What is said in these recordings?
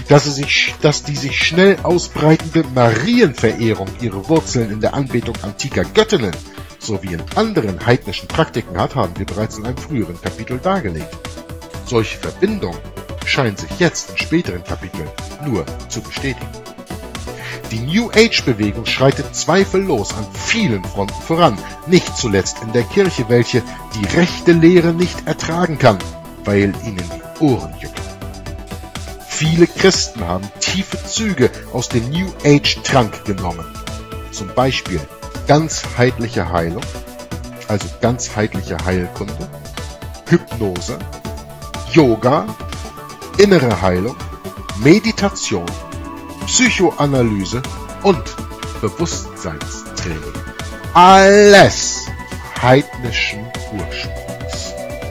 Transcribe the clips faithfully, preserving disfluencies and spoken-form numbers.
Dass, sie sich, dass die sich schnell ausbreitende Marienverehrung ihre Wurzeln in der Anbetung antiker Göttinnen sowie in anderen heidnischen Praktiken hat, haben wir bereits in einem früheren Kapitel dargelegt. Solche Verbindungen scheinen sich jetzt in späteren Kapiteln nur zu bestätigen. Die New Age-Bewegung schreitet zweifellos an vielen Fronten voran, nicht zuletzt in der Kirche, welche die rechte Lehre nicht ertragen kann, weil ihnen die Ohren jucken. Viele Christen haben tiefe Züge aus dem New Age-Trank genommen, zum Beispiel ganzheitliche Heilung, also ganzheitliche Heilkunde, Hypnose, Yoga, innere Heilung, Meditation, Psychoanalyse und Bewusstseinstraining. Alles heidnischen Ursprungs.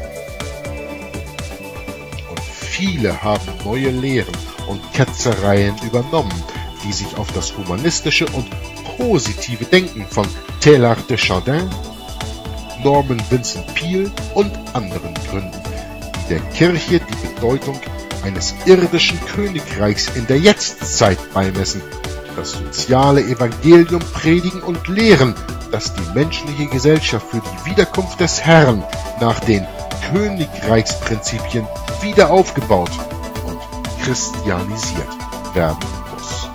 Und viele haben neue Lehren und Ketzereien übernommen, die sich auf das humanistische und positive Denken von Teilhard de Chardin, Norman Vincent Peale und anderen gründen, die der Kirche die Bedeutung eines irdischen Königreichs in der Jetztzeit beimessen, das soziale Evangelium predigen und lehren, dass die menschliche Gesellschaft für die Wiederkunft des Herrn nach den Königreichsprinzipien wieder aufgebaut und christianisiert werden muss.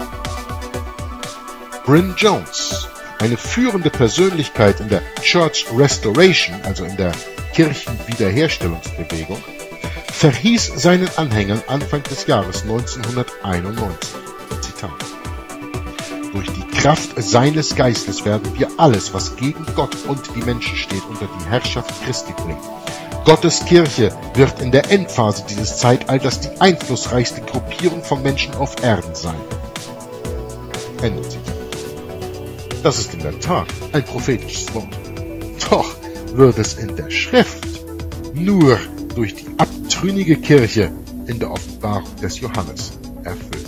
Bryn Jones, eine führende Persönlichkeit in der Church Restoration, also in der Kirchenwiederherstellungsbewegung, verhieß seinen Anhängern Anfang des Jahres neunzehnhunderteinundneunzig, Zitat: Durch die Kraft seines Geistes werden wir alles, was gegen Gott und die Menschen steht, unter die Herrschaft Christi bringen. Gottes Kirche wird in der Endphase dieses Zeitalters die einflussreichste Gruppierung von Menschen auf Erden sein. Ende Zitat. Das ist in der Tat ein prophetisches Wort. Doch wird es in der Schrift nur durch die abtrünnige Kirche in der Offenbarung des Johannes erfüllt.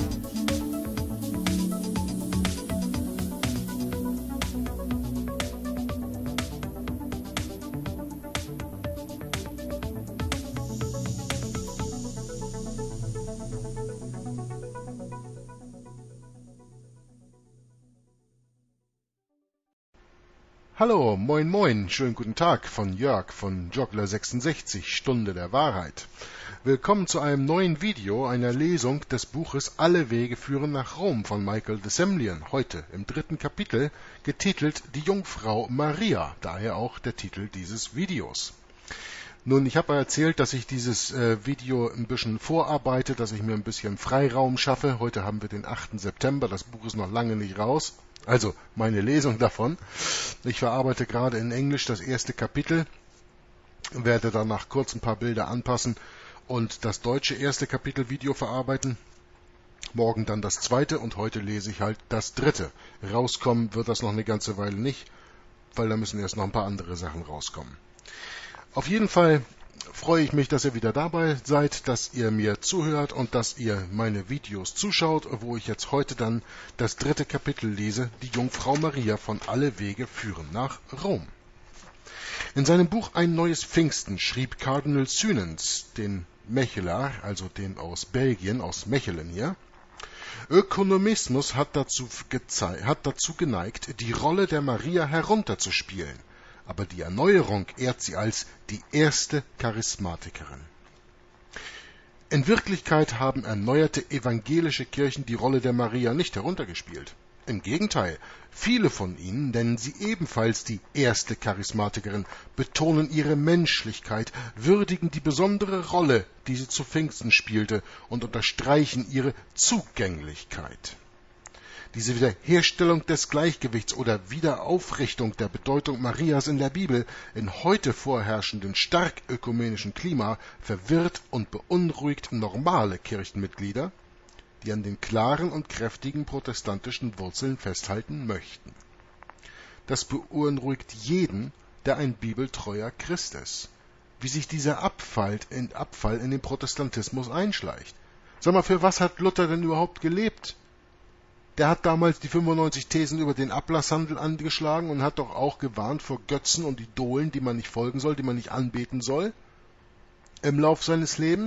Hallo, moin moin, schönen guten Tag von Jörg von Joggler sechsundsechzig, Stunde der Wahrheit. Willkommen zu einem neuen Video, einer Lesung des Buches Alle Wege führen nach Rom von Michael de Semlyen, heute im dritten Kapitel, getitelt Die Jungfrau Maria, daher auch der Titel dieses Videos. Nun, ich habe erzählt, dass ich dieses äh, Video ein bisschen vorarbeite, dass ich mir ein bisschen Freiraum schaffe. Heute haben wir den achten September, das Buch ist noch lange nicht raus. Also meine Lesung davon. Ich verarbeite gerade in Englisch das erste Kapitel, werde danach kurz ein paar Bilder anpassen und das deutsche erste Kapitel Video verarbeiten. Morgen dann das zweite und heute lese ich halt das dritte. Rauskommen wird das noch eine ganze Weile nicht, weil da müssen erst noch ein paar andere Sachen rauskommen. Auf jeden Fall freue ich mich, dass ihr wieder dabei seid, dass ihr mir zuhört und dass ihr meine Videos zuschaut, wo ich jetzt heute dann das dritte Kapitel lese, Die Jungfrau Maria von Alle Wege führen nach Rom. In seinem Buch Ein neues Pfingsten schrieb Kardinal Synens, den Mechelaar, also den aus Belgien, aus Mechelen hier, Ökonomismus hat dazu, hat dazu geneigt, die Rolle der Maria herunterzuspielen. Aber die Erneuerung ehrt sie als die erste Charismatikerin. In Wirklichkeit haben erneuerte evangelische Kirchen die Rolle der Maria nicht heruntergespielt. Im Gegenteil, viele von ihnen nennen sie ebenfalls die erste Charismatikerin, betonen ihre Menschlichkeit, würdigen die besondere Rolle, die sie zu Pfingsten spielte, und unterstreichen ihre Zugänglichkeit. Diese Wiederherstellung des Gleichgewichts oder Wiederaufrichtung der Bedeutung Marias in der Bibel in heute vorherrschenden stark ökumenischen Klima verwirrt und beunruhigt normale Kirchenmitglieder, die an den klaren und kräftigen protestantischen Wurzeln festhalten möchten. Das beunruhigt jeden, der ein bibeltreuer Christ ist, wie sich dieser Abfall in, Abfall in den Protestantismus einschleicht. Sag mal, für was hat Luther denn überhaupt gelebt? Der hat damals die fünfundneunzig Thesen über den Ablasshandel angeschlagen und hat doch auch gewarnt vor Götzen und Idolen, die man nicht folgen soll, die man nicht anbeten soll. Im Lauf seines Lebens,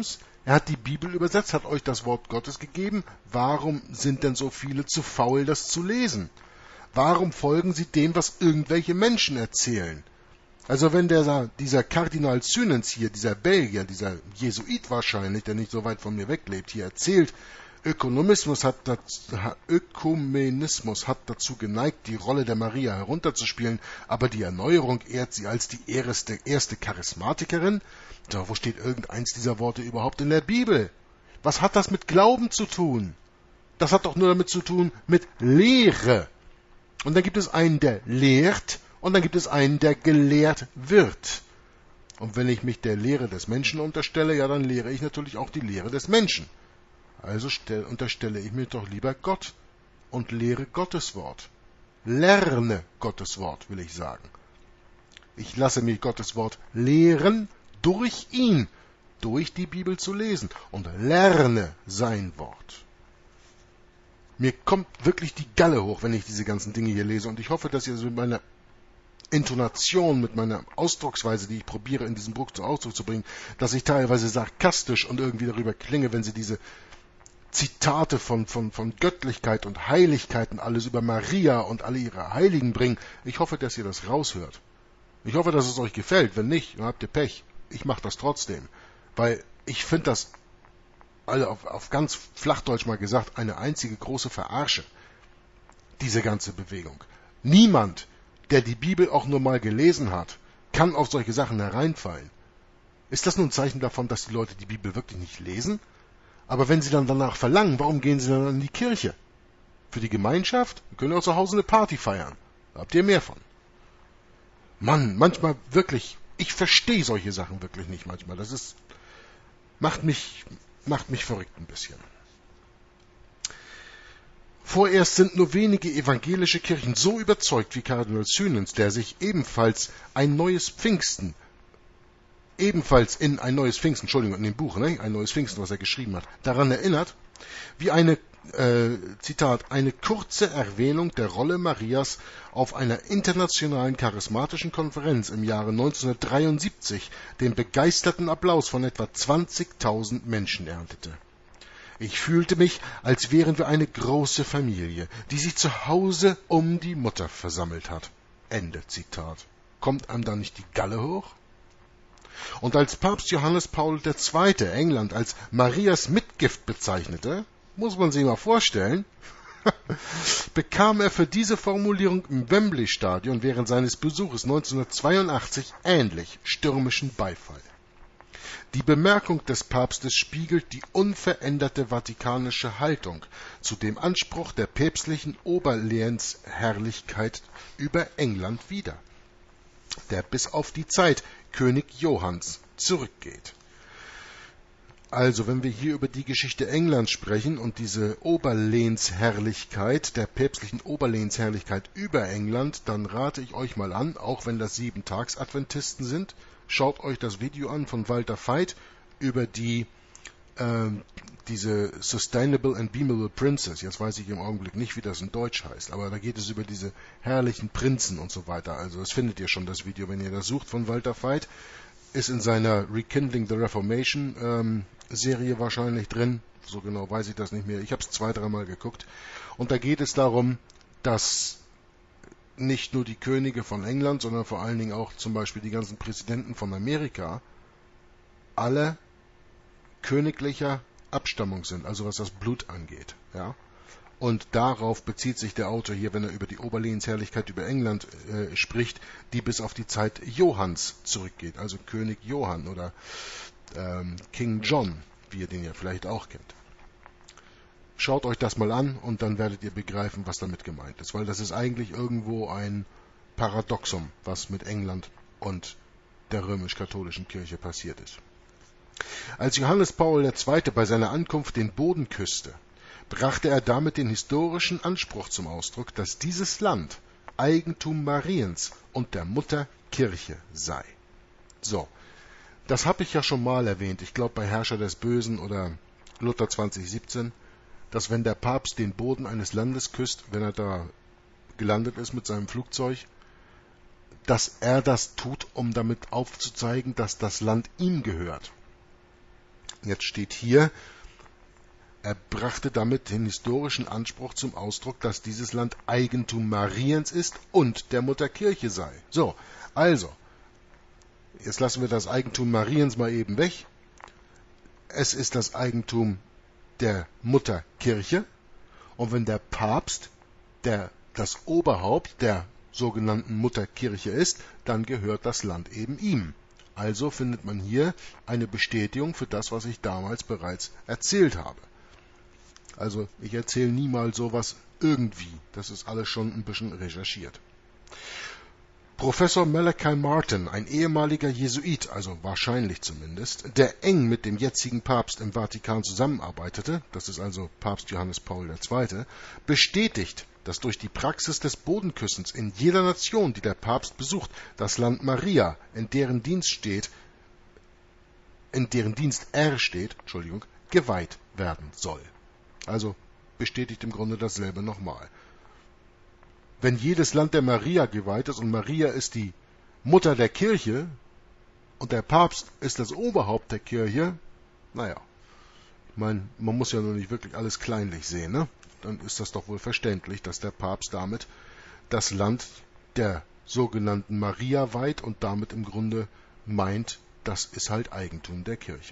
Er hat die Bibel übersetzt, hat euch das Wort Gottes gegeben. Warum sind denn so viele zu faul, das zu lesen? Warum folgen sie dem, was irgendwelche Menschen erzählen? Also wenn der, dieser Kardinal Sünens hier, dieser Belgier, dieser Jesuit wahrscheinlich, der nicht so weit von mir weglebt, hier erzählt, Ökonomismus hat dazu, Ökumenismus hat dazu geneigt, die Rolle der Maria herunterzuspielen, aber die Erneuerung ehrt sie als die erste, erste Charismatikerin. So, wo steht irgendeins dieser Worte überhaupt in der Bibel? Was hat das mit Glauben zu tun? Das hat doch nur damit zu tun mit Lehre. Und dann gibt es einen, der lehrt, und dann gibt es einen, der gelehrt wird. Und wenn ich mich der Lehre des Menschen unterstelle, ja, dann lehre ich natürlich auch die Lehre des Menschen. Also stell, unterstelle ich mir doch lieber Gott und lehre Gottes Wort. Lerne Gottes Wort, will ich sagen. Ich lasse mich Gottes Wort lehren durch ihn, durch die Bibel zu lesen und lerne sein Wort. Mir kommt wirklich die Galle hoch, wenn ich diese ganzen Dinge hier lese, und ich hoffe, dass ihr so mit meiner Intonation, mit meiner Ausdrucksweise, die ich probiere in diesem Buch zum Ausdruck zu bringen, dass ich teilweise sarkastisch und irgendwie darüber klinge, wenn sie diese Zitate von, von, von Göttlichkeit und Heiligkeit und alles über Maria und alle ihre Heiligen bringen. Ich hoffe, dass ihr das raushört. Ich hoffe, dass es euch gefällt. Wenn nicht, dann habt ihr Pech. Ich mache das trotzdem. Weil ich finde das, also auf, auf ganz Flachdeutsch mal gesagt, eine einzige große Verarsche. Diese ganze Bewegung. Niemand, der die Bibel auch nur mal gelesen hat, kann auf solche Sachen hereinfallen. Ist das nun ein Zeichen davon, dass die Leute die Bibel wirklich nicht lesen? Aber wenn sie dann danach verlangen, warum gehen sie dann in die Kirche? Für die Gemeinschaft? Wir können auch zu Hause eine Party feiern. Da habt ihr mehr von. Mann, manchmal wirklich, ich verstehe solche Sachen wirklich nicht manchmal. Das ist, macht mich, macht mich verrückt ein bisschen. Vorerst sind nur wenige evangelische Kirchen so überzeugt wie Kardinal Sünens, der sich ebenfalls ein neues Pfingsten ebenfalls in ein neues Pfingsten, Entschuldigung, in dem Buch, ne, ein neues Pfingsten, was er geschrieben hat, daran erinnert, wie eine, äh, Zitat, eine kurze Erwähnung der Rolle Marias auf einer internationalen charismatischen Konferenz im Jahre neunzehnhundertdreiundsiebzig den begeisterten Applaus von etwa zwanzigtausend Menschen erntete. Ich fühlte mich, als wären wir eine große Familie, die sich zu Hause um die Mutter versammelt hat. Ende Zitat. Kommt einem da nicht die Galle hoch? Und als Papst Johannes Paul der Zweite England als Marias Mitgift bezeichnete, muss man sich mal vorstellen, bekam er für diese Formulierung im Wembley-Stadion während seines Besuches neunzehnhundertzweiundachtzig ähnlich stürmischen Beifall. Die Bemerkung des Papstes spiegelt die unveränderte vatikanische Haltung zu dem Anspruch der päpstlichen Oberlehensherrlichkeit über England wider, der bis auf die Zeit König Johanns zurückgeht. Also, wenn wir hier über die Geschichte Englands sprechen und diese Oberlehensherrlichkeit, der päpstlichen Oberlehensherrlichkeit über England, dann rate ich euch mal an, auch wenn das Sieben-Tags-Adventisten sind, schaut euch das Video an von Walter Veit über die äh, diese Sustainable and Beamable Princess. Jetzt weiß ich im Augenblick nicht, wie das in Deutsch heißt, aber da geht es über diese herrlichen Prinzen und so weiter. Also das findet ihr schon, das Video, wenn ihr das sucht von Walter Veit. Ist in seiner Rekindling the Reformation ähm, Serie wahrscheinlich drin. So genau weiß ich das nicht mehr. Ich habe es zwei, dreimal geguckt. Und da geht es darum, dass nicht nur die Könige von England, sondern vor allen Dingen auch zum Beispiel die ganzen Präsidenten von Amerika alle königlicher Abstammung sind, also was das Blut angeht. Ja? Und darauf bezieht sich der Autor hier, wenn er über die Oberlehensherrlichkeit über England äh, spricht, die bis auf die Zeit Johanns zurückgeht, also König Johann oder ähm, King John, wie ihr den ja vielleicht auch kennt. Schaut euch das mal an und dann werdet ihr begreifen, was damit gemeint ist, weil das ist eigentlich irgendwo ein Paradoxum, was mit England und der römisch-katholischen Kirche passiert ist. Als Johannes Paul der Zweite bei seiner Ankunft den Boden küsste, brachte er damit den historischen Anspruch zum Ausdruck, dass dieses Land Eigentum Mariens und der Mutter Kirche sei. So, das habe ich ja schon mal erwähnt, ich glaube bei Herrscher des Bösen oder Luther zwanzig siebzehn, dass wenn der Papst den Boden eines Landes küsst, wenn er da gelandet ist mit seinem Flugzeug, dass er das tut, um damit aufzuzeigen, dass das Land ihm gehört. Jetzt steht hier, er brachte damit den historischen Anspruch zum Ausdruck, dass dieses Land Eigentum Mariens ist und der Mutterkirche sei. So, also, jetzt lassen wir das Eigentum Mariens mal eben weg. Es ist das Eigentum der Mutterkirche. Und wenn der Papst der, das Oberhaupt der sogenannten Mutterkirche ist, dann gehört das Land eben ihm. Also findet man hier eine Bestätigung für das, was ich damals bereits erzählt habe. Also ich erzähle niemals sowas irgendwie. Das ist alles schon ein bisschen recherchiert. Professor Malachi Martin, ein ehemaliger Jesuit, also wahrscheinlich zumindest, der eng mit dem jetzigen Papst im Vatikan zusammenarbeitete, das ist also Papst Johannes Paul der Zweite., bestätigt, dass durch die Praxis des Bodenküssens in jeder Nation, die der Papst besucht, das Land Maria, in deren Dienst steht, in deren Dienst er steht, Entschuldigung, geweiht werden soll. Also bestätigt im Grunde dasselbe nochmal. Wenn jedes Land der Maria geweiht ist und Maria ist die Mutter der Kirche und der Papst ist das Oberhaupt der Kirche, naja, ich meine, man muss ja nur nicht wirklich alles kleinlich sehen, ne? Dann ist das doch wohl verständlich, dass der Papst damit das Land der sogenannten Maria weiht und damit im Grunde meint, das ist halt Eigentum der Kirche.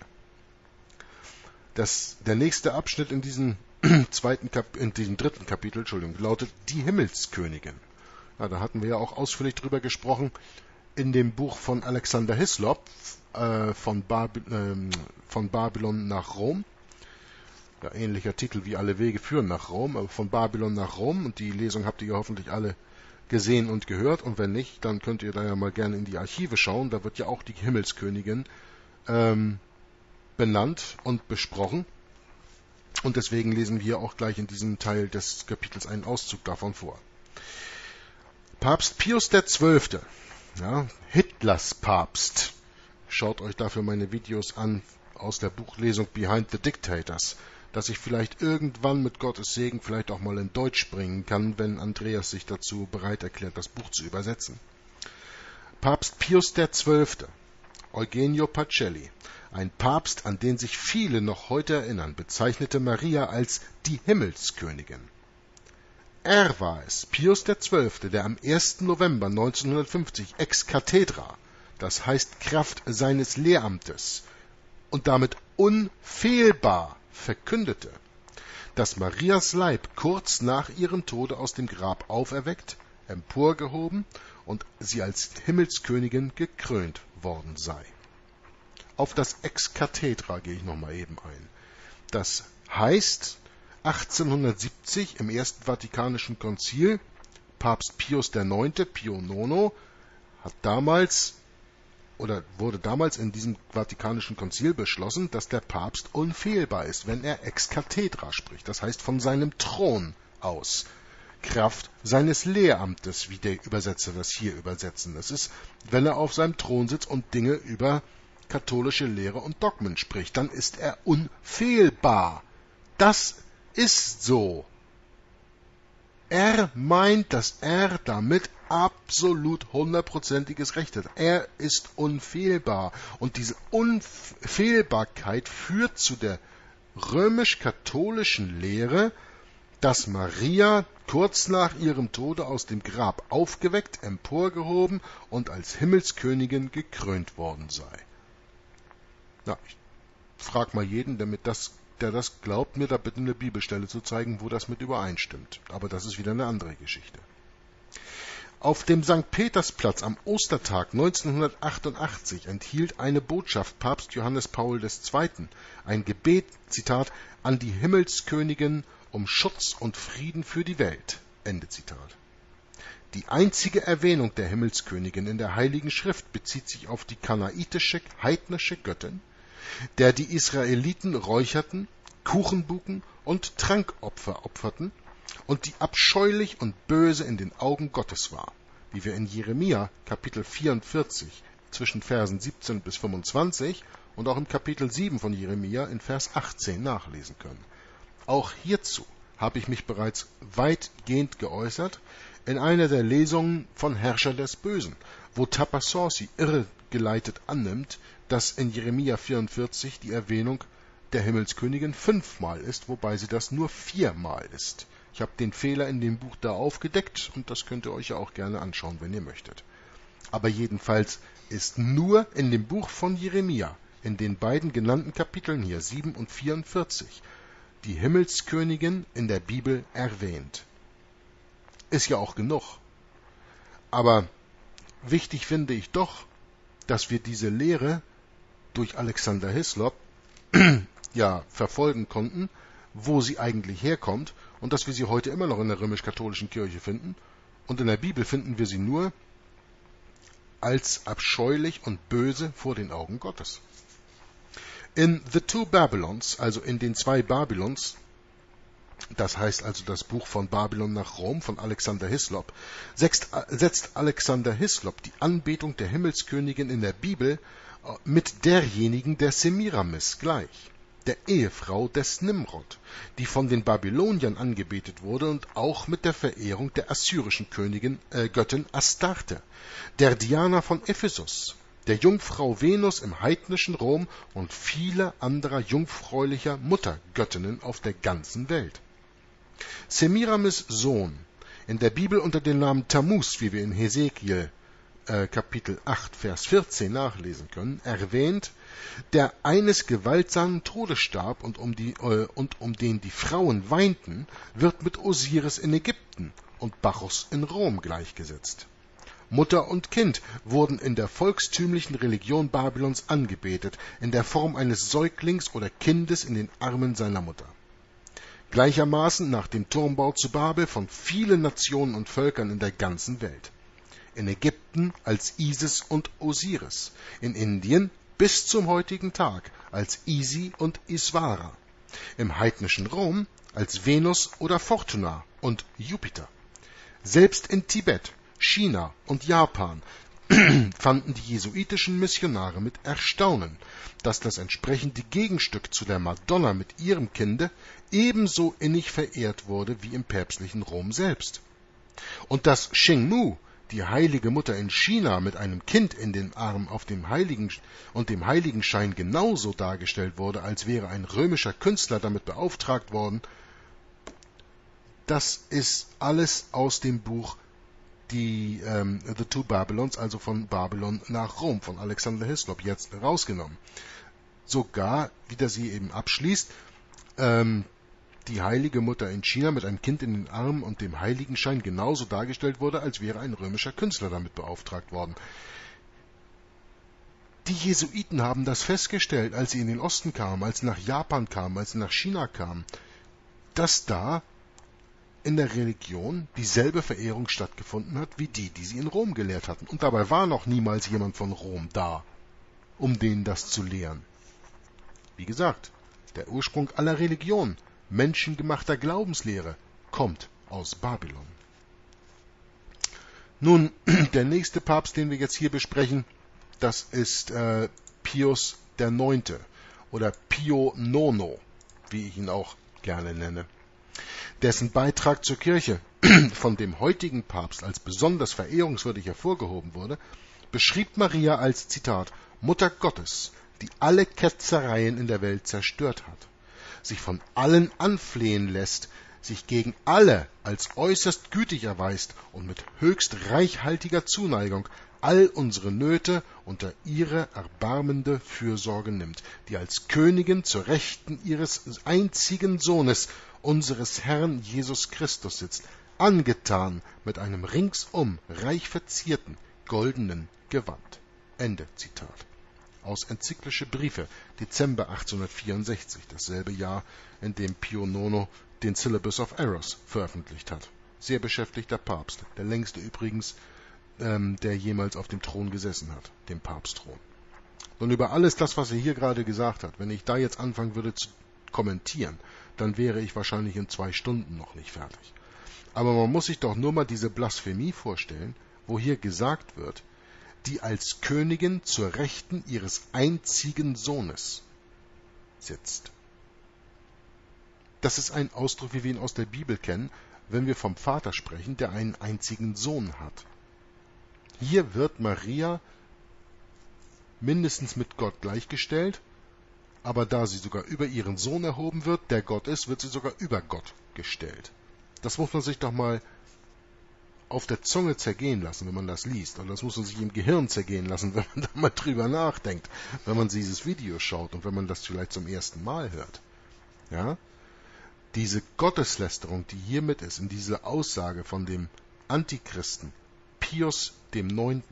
Das, der nächste Abschnitt in diesem zweiten Kap in diesem dritten Kapitel, Entschuldigung, lautet die Himmelskönigin. Ja, da hatten wir ja auch ausführlich drüber gesprochen in dem Buch von Alexander Hislop äh, von, Baby äh, von Babylon nach Rom. Ja, ähnlicher Titel wie Alle Wege führen nach Rom, aber von Babylon nach Rom. Und die Lesung habt ihr ja hoffentlich alle gesehen und gehört. Und wenn nicht, dann könnt ihr da ja mal gerne in die Archive schauen. Da wird ja auch die Himmelskönigin ähm, benannt und besprochen. Und deswegen lesen wir auch gleich in diesem Teil des Kapitels einen Auszug davon vor. Papst Pius der Zwölfte, ja, Hitlers Papst. Schaut euch dafür meine Videos an aus der Buchlesung Behind the Dictators, dass ich vielleicht irgendwann mit Gottes Segen vielleicht auch mal in Deutsch bringen kann, wenn Andreas sich dazu bereit erklärt, das Buch zu übersetzen. Papst Pius der Zwölfte, Eugenio Pacelli, ein Papst, an den sich viele noch heute erinnern, bezeichnete Maria als die Himmelskönigin. Er war es, Pius der Zwölfte, der am ersten November neunzehnhundertfünfzig ex cathedra, das heißt Kraft seines Lehramtes, und damit unfehlbar verkündete, dass Marias Leib kurz nach ihrem Tode aus dem Grab auferweckt, emporgehoben und sie als Himmelskönigin gekrönt worden sei. Auf das Ex cathedra gehe ich nochmal eben ein. Das heißt, achtzehnhundertsiebzig im Ersten Vatikanischen Konzil, Papst Pius der Neunte, Pio Nono, hat damals oder wurde damals in diesem Vatikanischen Konzil beschlossen, dass der Papst unfehlbar ist, wenn er ex cathedra spricht, das heißt von seinem Thron aus, Kraft seines Lehramtes, wie der Übersetzer das hier übersetzen. Das ist, wenn er auf seinem Thron sitzt und Dinge über katholische Lehre und Dogmen spricht, dann ist er unfehlbar. Das ist so. Er meint, dass er damit absolut hundertprozentiges Recht hat. Er ist unfehlbar. Und diese Unfehlbarkeit führt zu der römisch-katholischen Lehre, dass Maria kurz nach ihrem Tode aus dem Grab aufgeweckt, emporgehoben und als Himmelskönigin gekrönt worden sei. Ja, ich frage mal jeden, damit das, der das glaubt, mir da bitte eine Bibelstelle zu zeigen, wo das mit übereinstimmt. Aber das ist wieder eine andere Geschichte. Auf dem Sankt Petersplatz am Ostertag neunzehnhundertachtundachtzig enthielt eine Botschaft Papst Johannes Paul der Zweite. ein Gebet, Zitat, an die Himmelskönigin um Schutz und Frieden für die Welt. Ende Zitat. Die einzige Erwähnung der Himmelskönigin in der Heiligen Schrift bezieht sich auf die kanaitische, heidnische Göttin, der die Israeliten räucherten, Kuchenbuken und Trankopfer opferten und die abscheulich und böse in den Augen Gottes war, wie wir in Jeremia Kapitel vierundvierzig zwischen Versen siebzehn bis fünfundzwanzig und auch im Kapitel sieben von Jeremia in Vers achtzehn nachlesen können. Auch hierzu habe ich mich bereits weitgehend geäußert in einer der Lesungen von Herrscher des Bösen, wo Tapassorsi irregeleitet annimmt, dass in Jeremia vierundvierzig die Erwähnung der Himmelskönigin fünfmal ist, wobei sie das nur viermal ist. Ich habe den Fehler in dem Buch da aufgedeckt und das könnt ihr euch ja auch gerne anschauen, wenn ihr möchtet. Aber jedenfalls ist nur in dem Buch von Jeremia, in den beiden genannten Kapiteln hier, sieben und vierundvierzig, die Himmelskönigin in der Bibel erwähnt. Ist ja auch genug. Aber wichtig finde ich doch, dass wir diese Lehre durch Alexander Hislop ja verfolgen konnten, wo sie eigentlich herkommt und dass wir sie heute immer noch in der römisch-katholischen Kirche finden. Und in der Bibel finden wir sie nur als abscheulich und böse vor den Augen Gottes. In The Two Babylons, also in den zwei Babylons, das heißt also das Buch von Babylon nach Rom von Alexander Hislop, setzt Alexander Hislop die Anbetung der Himmelskönigin in der Bibel mit derjenigen der Semiramis gleich, der Ehefrau des Nimrod, die von den Babyloniern angebetet wurde, und auch mit der Verehrung der assyrischen Königin, äh, Göttin Astarte, der Diana von Ephesus, der Jungfrau Venus im heidnischen Rom und vieler anderer jungfräulicher Muttergöttinnen auf der ganzen Welt. Semiramis Sohn, in der Bibel unter dem Namen Tammuz, wie wir in Hesekiel äh, Kapitel acht, Vers vierzehn nachlesen können, erwähnt, der eines gewaltsamen Todes starb und um, die, äh, und um den die Frauen weinten, wird mit Osiris in Ägypten und Bacchus in Rom gleichgesetzt. Mutter und Kind wurden in der volkstümlichen Religion Babylons angebetet, in der Form eines Säuglings oder Kindes in den Armen seiner Mutter. Gleichermaßen nach dem Turmbau zu Babel von vielen Nationen und Völkern in der ganzen Welt. In Ägypten als Isis und Osiris, in Indien bis zum heutigen Tag als Isi und Iswara, im heidnischen Rom als Venus oder Fortuna und Jupiter. Selbst in Tibet, China und Japan fanden die jesuitischen Missionare mit Erstaunen, dass das entsprechende Gegenstück zu der Madonna mit ihrem Kinde ebenso innig verehrt wurde wie im päpstlichen Rom selbst. Und dass Xingmu, die heilige Mutter in China, mit einem Kind in den Arm auf dem Heiligen und dem Heiligenschein genauso dargestellt wurde, als wäre ein römischer Künstler damit beauftragt worden, das ist alles aus dem Buch die ähm, The Two Babylons, also von Babylon nach Rom, von Alexander Hislop, jetzt rausgenommen. Sogar, wie der sie eben abschließt, ähm, die heilige Mutter in China mit einem Kind in den Armen und dem Heiligenschein genauso dargestellt wurde, als wäre ein römischer Künstler damit beauftragt worden. Die Jesuiten haben das festgestellt, als sie in den Osten kamen, als sie nach Japan kamen, als sie nach China kamen, dass da in der Religion dieselbe Verehrung stattgefunden hat, wie die, die sie in Rom gelehrt hatten. Und dabei war noch niemals jemand von Rom da, um denen das zu lehren. Wie gesagt, der Ursprung aller Religion, menschengemachter Glaubenslehre, kommt aus Babylon. Nun, der nächste Papst, den wir jetzt hier besprechen, das ist äh, Pius der Neunte oder Pio Nono, wie ich ihn auch gerne nenne. Dessen Beitrag zur Kirche von dem heutigen Papst als besonders verehrungswürdig hervorgehoben wurde, beschrieb Maria als, Zitat, Mutter Gottes, die alle Ketzereien in der Welt zerstört hat, sich von allen anflehen lässt, sich gegen alle als äußerst gütig erweist und mit höchst reichhaltiger Zuneigung all unsere Nöte unter ihre erbarmende Fürsorge nimmt, die als Königin zur Rechten ihres einzigen Sohnes, unseres Herrn Jesus Christus sitzt, angetan mit einem ringsum reich verzierten, goldenen Gewand. Ende Zitat. Aus Enzyklische Briefe, Dezember achtzehnhundertvierundsechzig, dasselbe Jahr, in dem Pio Nono den Syllabus of Errors veröffentlicht hat. Sehr beschäftigter Papst, der längste übrigens, ähm, der jemals auf dem Thron gesessen hat, dem Papstthron. Und über alles das, was er hier gerade gesagt hat, wenn ich da jetzt anfangen würde zu kommentieren, dann wäre ich wahrscheinlich in zwei Stunden noch nicht fertig. Aber man muss sich doch nur mal diese Blasphemie vorstellen, wo hier gesagt wird, die als Königin zur Rechten ihres einzigen Sohnes sitzt. Das ist ein Ausdruck, wie wir ihn aus der Bibel kennen, wenn wir vom Vater sprechen, der einen einzigen Sohn hat. Hier wird Maria mindestens mit Gott gleichgestellt, aber da sie sogar über ihren Sohn erhoben wird, der Gott ist, wird sie sogar über Gott gestellt. Das muss man sich doch mal auf der Zunge zergehen lassen, wenn man das liest. Und das muss man sich im Gehirn zergehen lassen, wenn man da mal drüber nachdenkt, wenn man dieses Video schaut und wenn man das vielleicht zum ersten Mal hört. Ja? Diese Gotteslästerung, die hiermit ist, in dieser Aussage von dem Antichristen, Pius dem Neunten.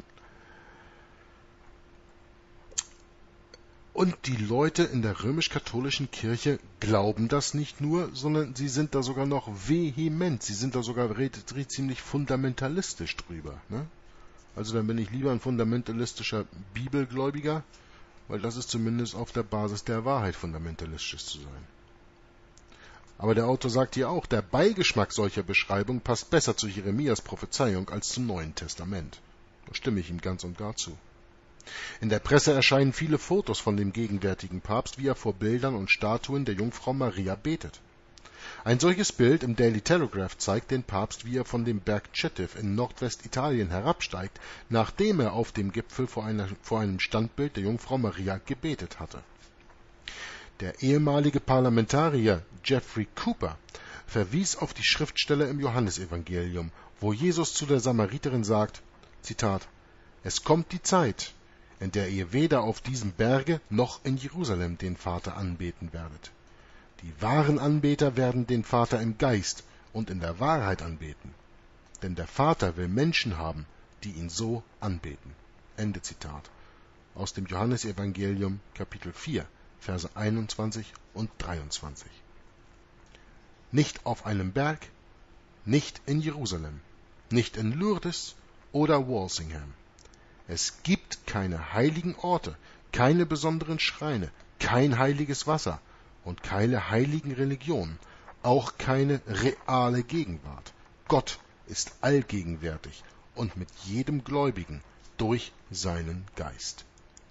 Und die Leute in der römisch-katholischen Kirche glauben das nicht nur, sondern sie sind da sogar noch vehement, sie sind da sogar ziemlich fundamentalistisch drüber. Ne? Also dann bin ich lieber ein fundamentalistischer Bibelgläubiger, weil das ist zumindest auf der Basis der Wahrheit fundamentalistisch zu sein. Aber der Autor sagt hier auch, der Beigeschmack solcher Beschreibung passt besser zu Jeremias Prophezeiung als zum Neuen Testament. Da stimme ich ihm ganz und gar zu. In der Presse erscheinen viele Fotos von dem gegenwärtigen Papst, wie er vor Bildern und Statuen der Jungfrau Maria betet. Ein solches Bild im Daily Telegraph zeigt den Papst, wie er von dem Berg Chetiv in Nordwestitalien herabsteigt, nachdem er auf dem Gipfel vor, einer, vor einem Standbild der Jungfrau Maria gebetet hatte. Der ehemalige Parlamentarier Jeffrey Cooper verwies auf die Schriftstelle im Johannesevangelium, wo Jesus zu der Samariterin sagt, Zitat, »Es kommt die Zeit, in der ihr weder auf diesem Berge noch in Jerusalem den Vater anbeten werdet. Die wahren Anbeter werden den Vater im Geist und in der Wahrheit anbeten. Denn der Vater will Menschen haben, die ihn so anbeten.« Ende Zitat. Aus dem Johannesevangelium, Kapitel vier, Verse einundzwanzig und dreiundzwanzig. Nicht auf einem Berg, nicht in Jerusalem, nicht in Lourdes oder Walsingham. Es gibt keine heiligen Orte, keine besonderen Schreine, kein heiliges Wasser und keine heiligen Religionen, auch keine reale Gegenwart. Gott ist allgegenwärtig und mit jedem Gläubigen durch seinen Geist.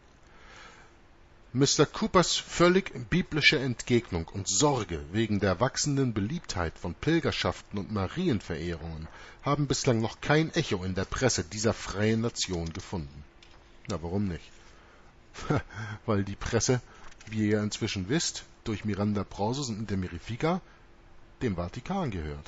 Mister Coopers völlig biblische Entgegnung und Sorge wegen der wachsenden Beliebtheit von Pilgerschaften und Marienverehrungen haben bislang noch kein Echo in der Presse dieser freien Nation gefunden. Na, warum nicht? Weil die Presse, wie ihr ja inzwischen wisst, durch Miranda Prausus und der Mirifica, dem Vatikan gehört.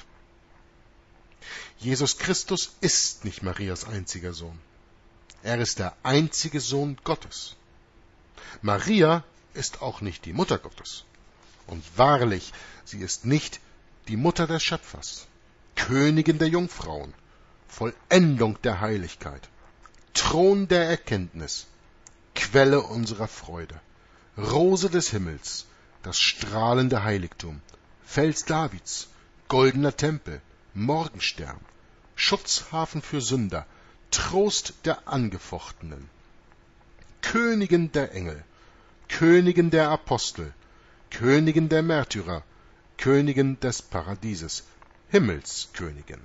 Jesus Christus ist nicht Marias einziger Sohn. Er ist der einzige Sohn Gottes. Maria ist auch nicht die Mutter Gottes. Und wahrlich, sie ist nicht die Mutter des Schöpfers, Königin der Jungfrauen, Vollendung der Heiligkeit, Thron der Erkenntnis, Quelle unserer Freude, Rose des Himmels, das strahlende Heiligtum, Fels Davids, goldener Tempel, Morgenstern, Schutzhafen für Sünder, Trost der Angefochtenen, Königin der Engel, Königin der Apostel, Königin der Märtyrer, Königin des Paradieses, Himmelskönigin.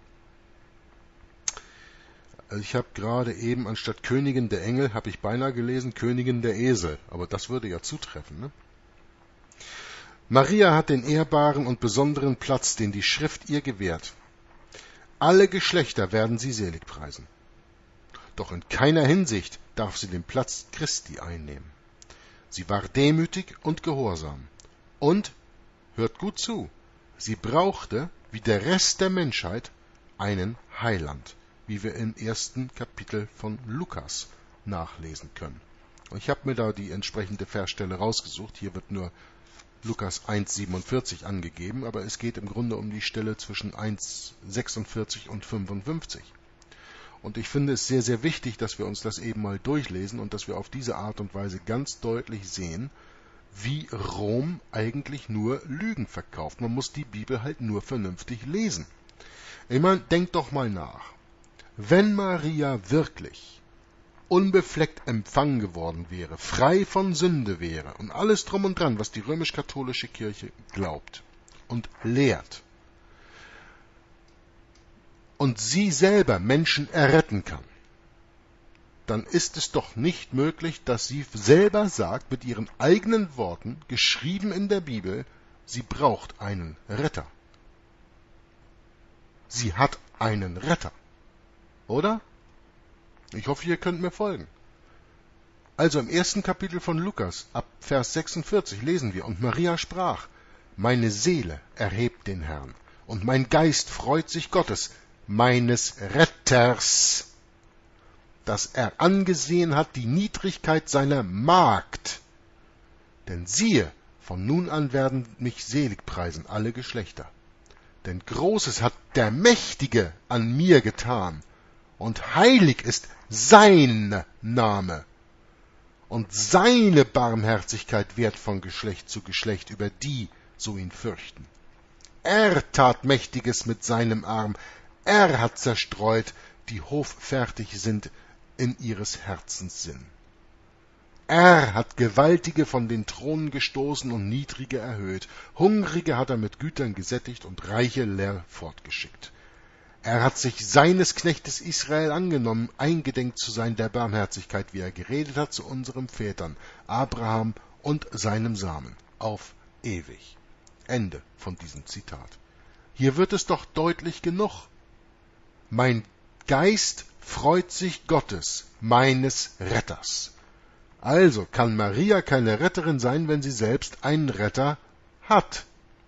Also ich habe gerade eben anstatt Königin der Engel, habe ich beinahe gelesen Königin der Esel, aber das würde ja zutreffen, ne? Maria hat den ehrbaren und besonderen Platz, den die Schrift ihr gewährt. Alle Geschlechter werden sie selig preisen. Doch in keiner Hinsicht darf sie den Platz Christi einnehmen. Sie war demütig und gehorsam. Und, hört gut zu, sie brauchte, wie der Rest der Menschheit, einen Heiland, wie wir im ersten Kapitel von Lukas nachlesen können. Und ich habe mir da die entsprechende Versstelle rausgesucht. Hier wird nur Lukas eins siebenundvierzig angegeben, aber es geht im Grunde um die Stelle zwischen eins sechsundvierzig und fünfundfünfzig. Und ich finde es sehr, sehr wichtig, dass wir uns das eben mal durchlesen und dass wir auf diese Art und Weise ganz deutlich sehen, wie Rom eigentlich nur Lügen verkauft. Man muss die Bibel halt nur vernünftig lesen. Ich meine, denkt doch mal nach. Wenn Maria wirklich unbefleckt empfangen geworden wäre, frei von Sünde wäre und alles drum und dran, was die römisch-katholische Kirche glaubt und lehrt, und sie selber Menschen erretten kann, dann ist es doch nicht möglich, dass sie selber sagt, mit ihren eigenen Worten, geschrieben in der Bibel, sie braucht einen Retter. Sie hat einen Retter. Oder? Ich hoffe, ihr könnt mir folgen. Also im ersten Kapitel von Lukas, ab Vers sechsundvierzig lesen wir, und Maria sprach, meine Seele erhebt den Herrn, und mein Geist freut sich Gottes, meines Retters, dass er angesehen hat die Niedrigkeit seiner Magd. Denn siehe, von nun an werden mich selig preisen alle Geschlechter. Denn Großes hat der Mächtige an mir getan, und heilig ist sein Name. Und seine Barmherzigkeit währt von Geschlecht zu Geschlecht über die, so ihn fürchten. Er tat Mächtiges mit seinem Arm, er hat zerstreut, die hoffärtig sind in ihres Herzens Sinn. Er hat Gewaltige von den Thronen gestoßen und Niedrige erhöht. Hungrige hat er mit Gütern gesättigt und Reiche leer fortgeschickt. Er hat sich seines Knechtes Israel angenommen, eingedenk zu sein der Barmherzigkeit, wie er geredet hat zu unseren Vätern, Abraham und seinem Samen, auf ewig. Ende von diesem Zitat. Hier wird es doch deutlich genug. Mein Geist freut sich Gottes, meines Retters. Also kann Maria keine Retterin sein, wenn sie selbst einen Retter hat.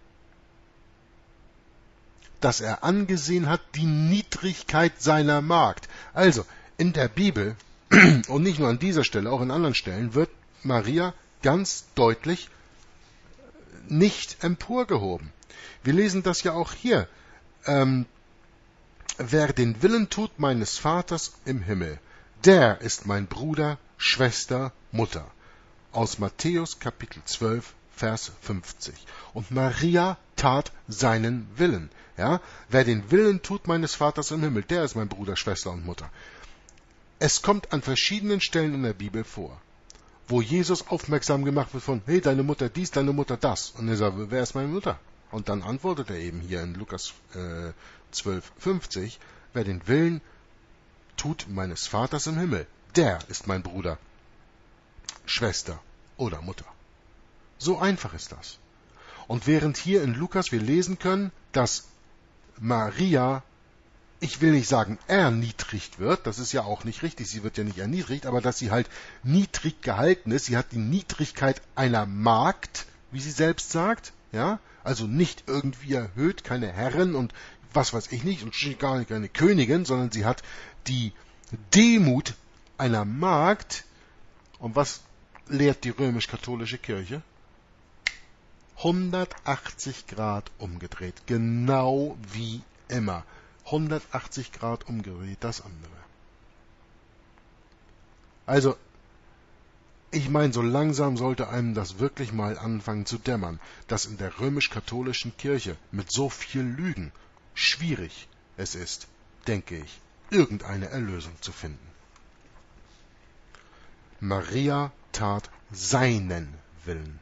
Dass er angesehen hat die Niedrigkeit seiner Magd. Also in der Bibel, und nicht nur an dieser Stelle, auch in anderen Stellen, wird Maria ganz deutlich nicht emporgehoben. Wir lesen das ja auch hier. Ähm, wer den Willen tut meines Vaters im Himmel, der ist mein Bruder, Schwester, Mutter. Aus Matthäus Kapitel zwölf, Vers fünfzig. Und Maria tat seinen Willen. Ja? Wer den Willen tut meines Vaters im Himmel, der ist mein Bruder, Schwester und Mutter. Es kommt an verschiedenen Stellen in der Bibel vor, wo Jesus aufmerksam gemacht wird von, hey, deine Mutter dies, deine Mutter das. Und er sagt, wer ist meine Mutter? Und dann antwortet er eben hier in Lukas äh, zwölf, fünfzig, wer den Willen tut meines Vaters im Himmel, der ist mein Bruder, Schwester oder Mutter. So einfach ist das. Und während hier in Lukas wir lesen können, dass Maria, ich will nicht sagen erniedrigt wird, das ist ja auch nicht richtig, sie wird ja nicht erniedrigt, aber dass sie halt niedrig gehalten ist, sie hat die Niedrigkeit einer Magd, wie sie selbst sagt, ja, also nicht irgendwie erhöht, keine Herrin und was weiß ich nicht, und gar nicht eine Königin, sondern sie hat die Demut einer Magd. Und was lehrt die römisch-katholische Kirche? hundertachtzig Grad umgedreht, genau wie immer. hundertachtzig Grad umgedreht, das andere. Also, ich meine, so langsam sollte einem das wirklich mal anfangen zu dämmern, dass in der römisch-katholischen Kirche mit so viel Lügen schwierig es ist, denke ich, irgendeine Erlösung zu finden. Maria tat seinen Willen.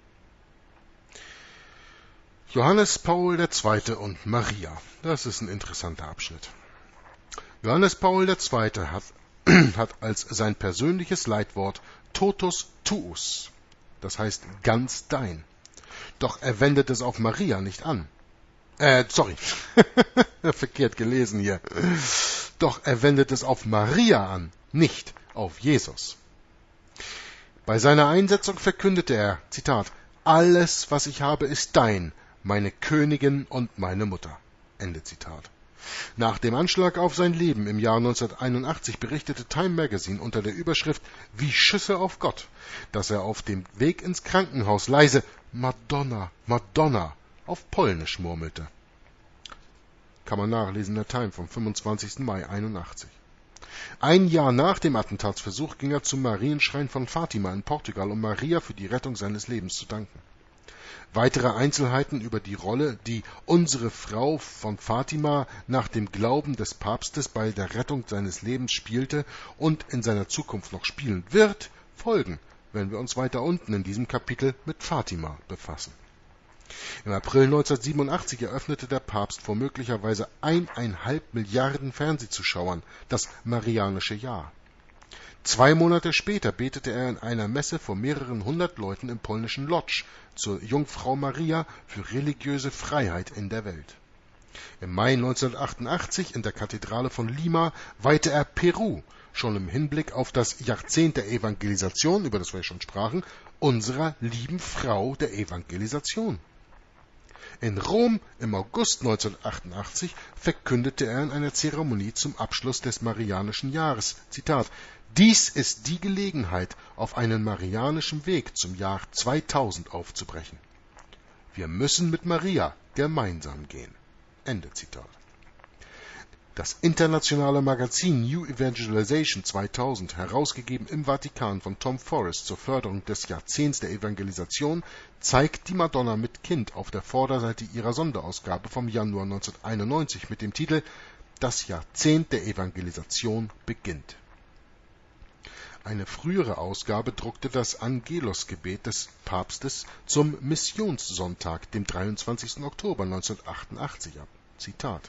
Johannes Paul der Zweite und Maria. Das ist ein interessanter Abschnitt. Johannes Paul der Zweite hat, hat als sein persönliches Leitwort totus tuus, das heißt ganz dein. Doch er wendet es auf Maria nicht an. Äh, sorry, verkehrt gelesen hier. Doch er wendet es auf Maria an, nicht auf Jesus. Bei seiner Einsetzung verkündete er, Zitat, alles, was ich habe, ist dein, meine Königin und meine Mutter. Ende Zitat. Nach dem Anschlag auf sein Leben im Jahr neunzehnhunderteinundachtzig berichtete Time Magazine unter der Überschrift Wie Schüsse auf Gott, dass er auf dem Weg ins Krankenhaus leise Madonna, Madonna auf Polnisch murmelte. Kann man nachlesen in der Time vom fünfundzwanzigsten Mai einundachtzig. Ein Jahr nach dem Attentatsversuch ging er zum Marienschrein von Fatima in Portugal, um Maria für die Rettung seines Lebens zu danken. Weitere Einzelheiten über die Rolle, die unsere Frau von Fatima nach dem Glauben des Papstes bei der Rettung seines Lebens spielte und in seiner Zukunft noch spielen wird, folgen, wenn wir uns weiter unten in diesem Kapitel mit Fatima befassen. Im April neunzehnhundertsiebenundachtzig eröffnete der Papst vor möglicherweise eineinhalb Milliarden Fernsehzuschauern das Marianische Jahr. Zwei Monate später betete er in einer Messe vor mehreren hundert Leuten im polnischen Lodz zur Jungfrau Maria für religiöse Freiheit in der Welt. Im Mai neunzehnhundertachtundachtzig in der Kathedrale von Lima weihte er Peru schon im Hinblick auf das Jahrzehnt der Evangelisation, über das wir schon sprachen, unserer lieben Frau der Evangelisation. In Rom im August neunzehnhundertachtundachtzig verkündete er in einer Zeremonie zum Abschluss des Marianischen Jahres, Zitat, »Dies ist die Gelegenheit, auf einen marianischen Weg zum Jahr zweitausend aufzubrechen. Wir müssen mit Maria gemeinsam gehen.« Ende Zitat. Das internationale Magazin New Evangelization zweitausend, herausgegeben im Vatikan von Tom Forrest zur Förderung des Jahrzehnts der Evangelisation, zeigt die Madonna mit Kind auf der Vorderseite ihrer Sonderausgabe vom Januar neunzehnhunderteinundneunzig mit dem Titel »Das Jahrzehnt der Evangelisation beginnt«. Eine frühere Ausgabe druckte das Angelus-Gebet des Papstes zum Missionssonntag, dem dreiundzwanzigsten Oktober neunzehnhundertachtundachtzig ab. Zitat: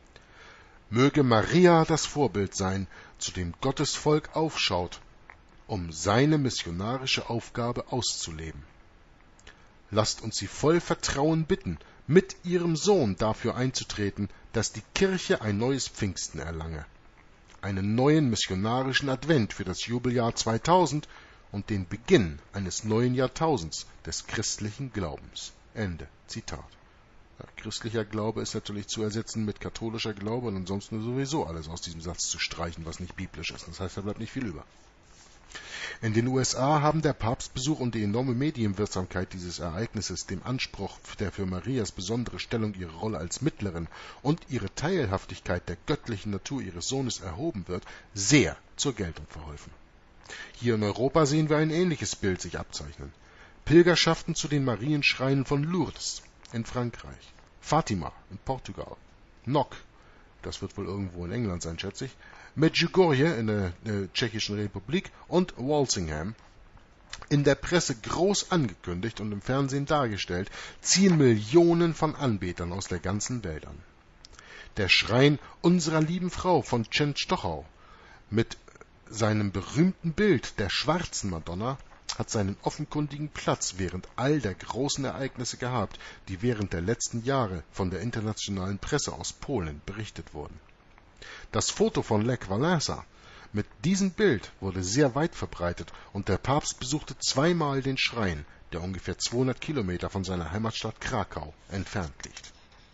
Möge Maria das Vorbild sein, zu dem Gottes Volk aufschaut, um seine missionarische Aufgabe auszuleben. Lasst uns sie voll Vertrauen bitten, mit ihrem Sohn dafür einzutreten, dass die Kirche ein neues Pfingsten erlange, einen neuen missionarischen Advent für das Jubeljahr zweitausend und den Beginn eines neuen Jahrtausends des christlichen Glaubens. Ende Zitat. Ja, christlicher Glaube ist natürlich zu ersetzen mit katholischer Glaube und ansonsten sowieso alles aus diesem Satz zu streichen, was nicht biblisch ist. Das heißt, da bleibt nicht viel über. In den U S A haben der Papstbesuch und die enorme Medienwirksamkeit dieses Ereignisses dem Anspruch, der für Marias besondere Stellung, ihre Rolle als Mittlerin und ihre Teilhaftigkeit der göttlichen Natur ihres Sohnes erhoben wird, sehr zur Geltung verholfen. Hier in Europa sehen wir ein ähnliches Bild sich abzeichnen. Pilgerschaften zu den Marienschreinen von Lourdes in Frankreich, Fatima in Portugal, Knock, das wird wohl irgendwo in England sein, schätze ich, Medjugorje in der äh, Tschechischen Republik und Walsingham, in der Presse groß angekündigt und im Fernsehen dargestellt, ziehen Millionen von Anbetern aus der ganzen Welt an. Der Schrein unserer lieben Frau von Częstochow mit seinem berühmten Bild der schwarzen Madonna hat seinen offenkundigen Platz während all der großen Ereignisse gehabt, die während der letzten Jahre von der internationalen Presse aus Polen berichtet wurden. Das Foto von Lech Wałęsa mit diesem Bild wurde sehr weit verbreitet und der Papst besuchte zweimal den Schrein, der ungefähr zweihundert Kilometer von seiner Heimatstadt Krakau entfernt liegt.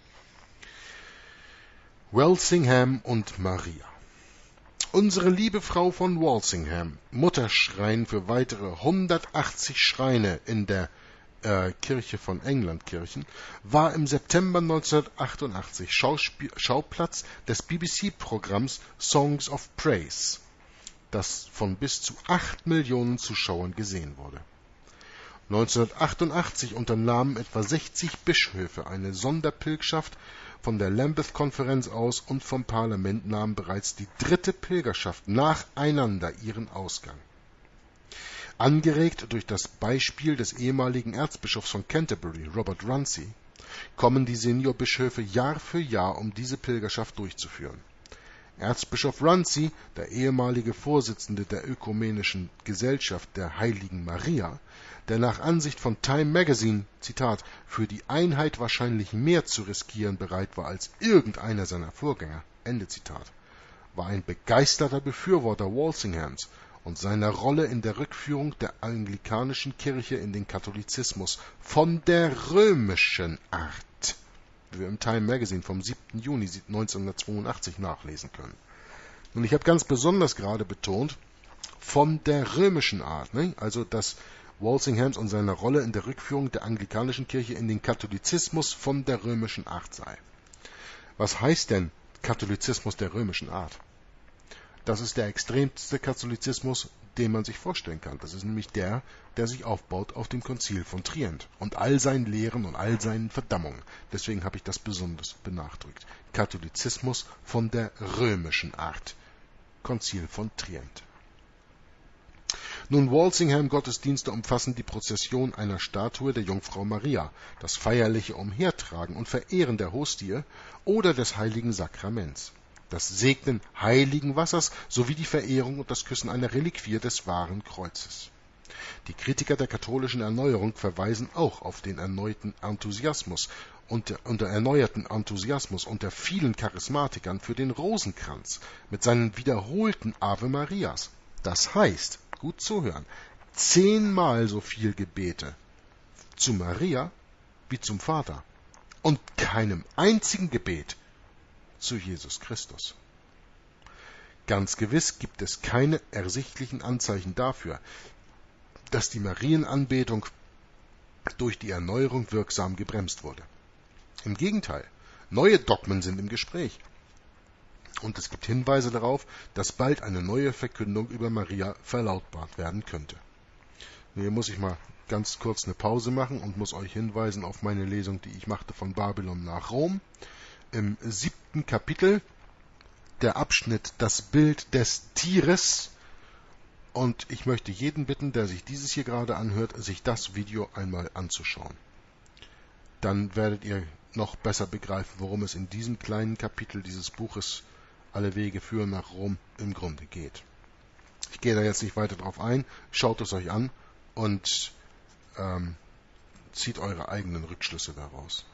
Walsingham und Maria. Unsere liebe Frau von Walsingham, Mutterschrein für weitere hundertachtzig Schreine in der äh, Kirche von England-Kirchen, war im September neunzehnhundertachtundachtzig Schauspiel Schauplatz des B B C-Programms Songs of Praise, das von bis zu acht Millionen Zuschauern gesehen wurde. neunzehnhundertachtundachtzig unternahmen etwa sechzig Bischöfe eine Sonderpilgerschaft von der Lambeth-Konferenz aus und vom Parlament nahm bereits die dritte Pilgerschaft nacheinander ihren Ausgang. Angeregt durch das Beispiel des ehemaligen Erzbischofs von Canterbury, Robert Runcie, kommen die Seniorbischöfe Jahr für Jahr, um diese Pilgerschaft durchzuführen. Erzbischof Runcie, der ehemalige Vorsitzende der Ökumenischen Gesellschaft der Heiligen Maria, der nach Ansicht von Time Magazine, Zitat, für die Einheit wahrscheinlich mehr zu riskieren bereit war als irgendeiner seiner Vorgänger, Ende Zitat, war ein begeisterter Befürworter Walsinghams und seiner Rolle in der Rückführung der anglikanischen Kirche in den Katholizismus von der römischen Art, wie wir im Time Magazine vom siebten Juni neunzehnhundertzweiundachtzig nachlesen können. Und ich habe ganz besonders gerade betont, von der römischen Art, ne? Also dass Walsinghams und seine Rolle in der Rückführung der anglikanischen Kirche in den Katholizismus von der römischen Art sei. Was heißt denn Katholizismus der römischen Art? Das ist der extremste Katholizismus, den man sich vorstellen kann. Das ist nämlich der, der sich aufbaut auf dem Konzil von Trient und all seinen Lehren und all seinen Verdammungen. Deswegen habe ich das besonders benachdrückt. Katholizismus von der römischen Art. Konzil von Trient. Nun, Walsingham-Gottesdienste umfassen die Prozession einer Statue der Jungfrau Maria, das feierliche Umhertragen und Verehren der Hostie oder des heiligen Sakraments, das Segnen heiligen Wassers sowie die Verehrung und das Küssen einer Reliquie des wahren Kreuzes. Die Kritiker der katholischen Erneuerung verweisen auch auf den erneuten Enthusiasmus und der, unter erneuerten Enthusiasmus unter vielen Charismatikern für den Rosenkranz mit seinen wiederholten Ave Marias. Das heißt, gut zuhören, zehnmal so viel Gebete zu Maria wie zum Vater und keinem einzigen Gebet zu Jesus Christus. Ganz gewiss gibt es keine ersichtlichen Anzeichen dafür, dass die Marienanbetung durch die Erneuerung wirksam gebremst wurde. Im Gegenteil, neue Dogmen sind im Gespräch. Und es gibt Hinweise darauf, dass bald eine neue Verkündung über Maria verlautbart werden könnte. Hier muss ich mal ganz kurz eine Pause machen und muss euch hinweisen auf meine Lesung, die ich machte von Babylon nach Rom. Im siebten Kapitel, der Abschnitt Das Bild des Tieres. Und ich möchte jeden bitten, der sich dieses hier gerade anhört, sich das Video einmal anzuschauen. Dann werdet ihr noch besser begreifen, worum es in diesem kleinen Kapitel dieses Buches Alle Wege führen nach Rom im Grunde geht. Ich gehe da jetzt nicht weiter drauf ein, schaut es euch an und ähm, zieht eure eigenen Rückschlüsse daraus.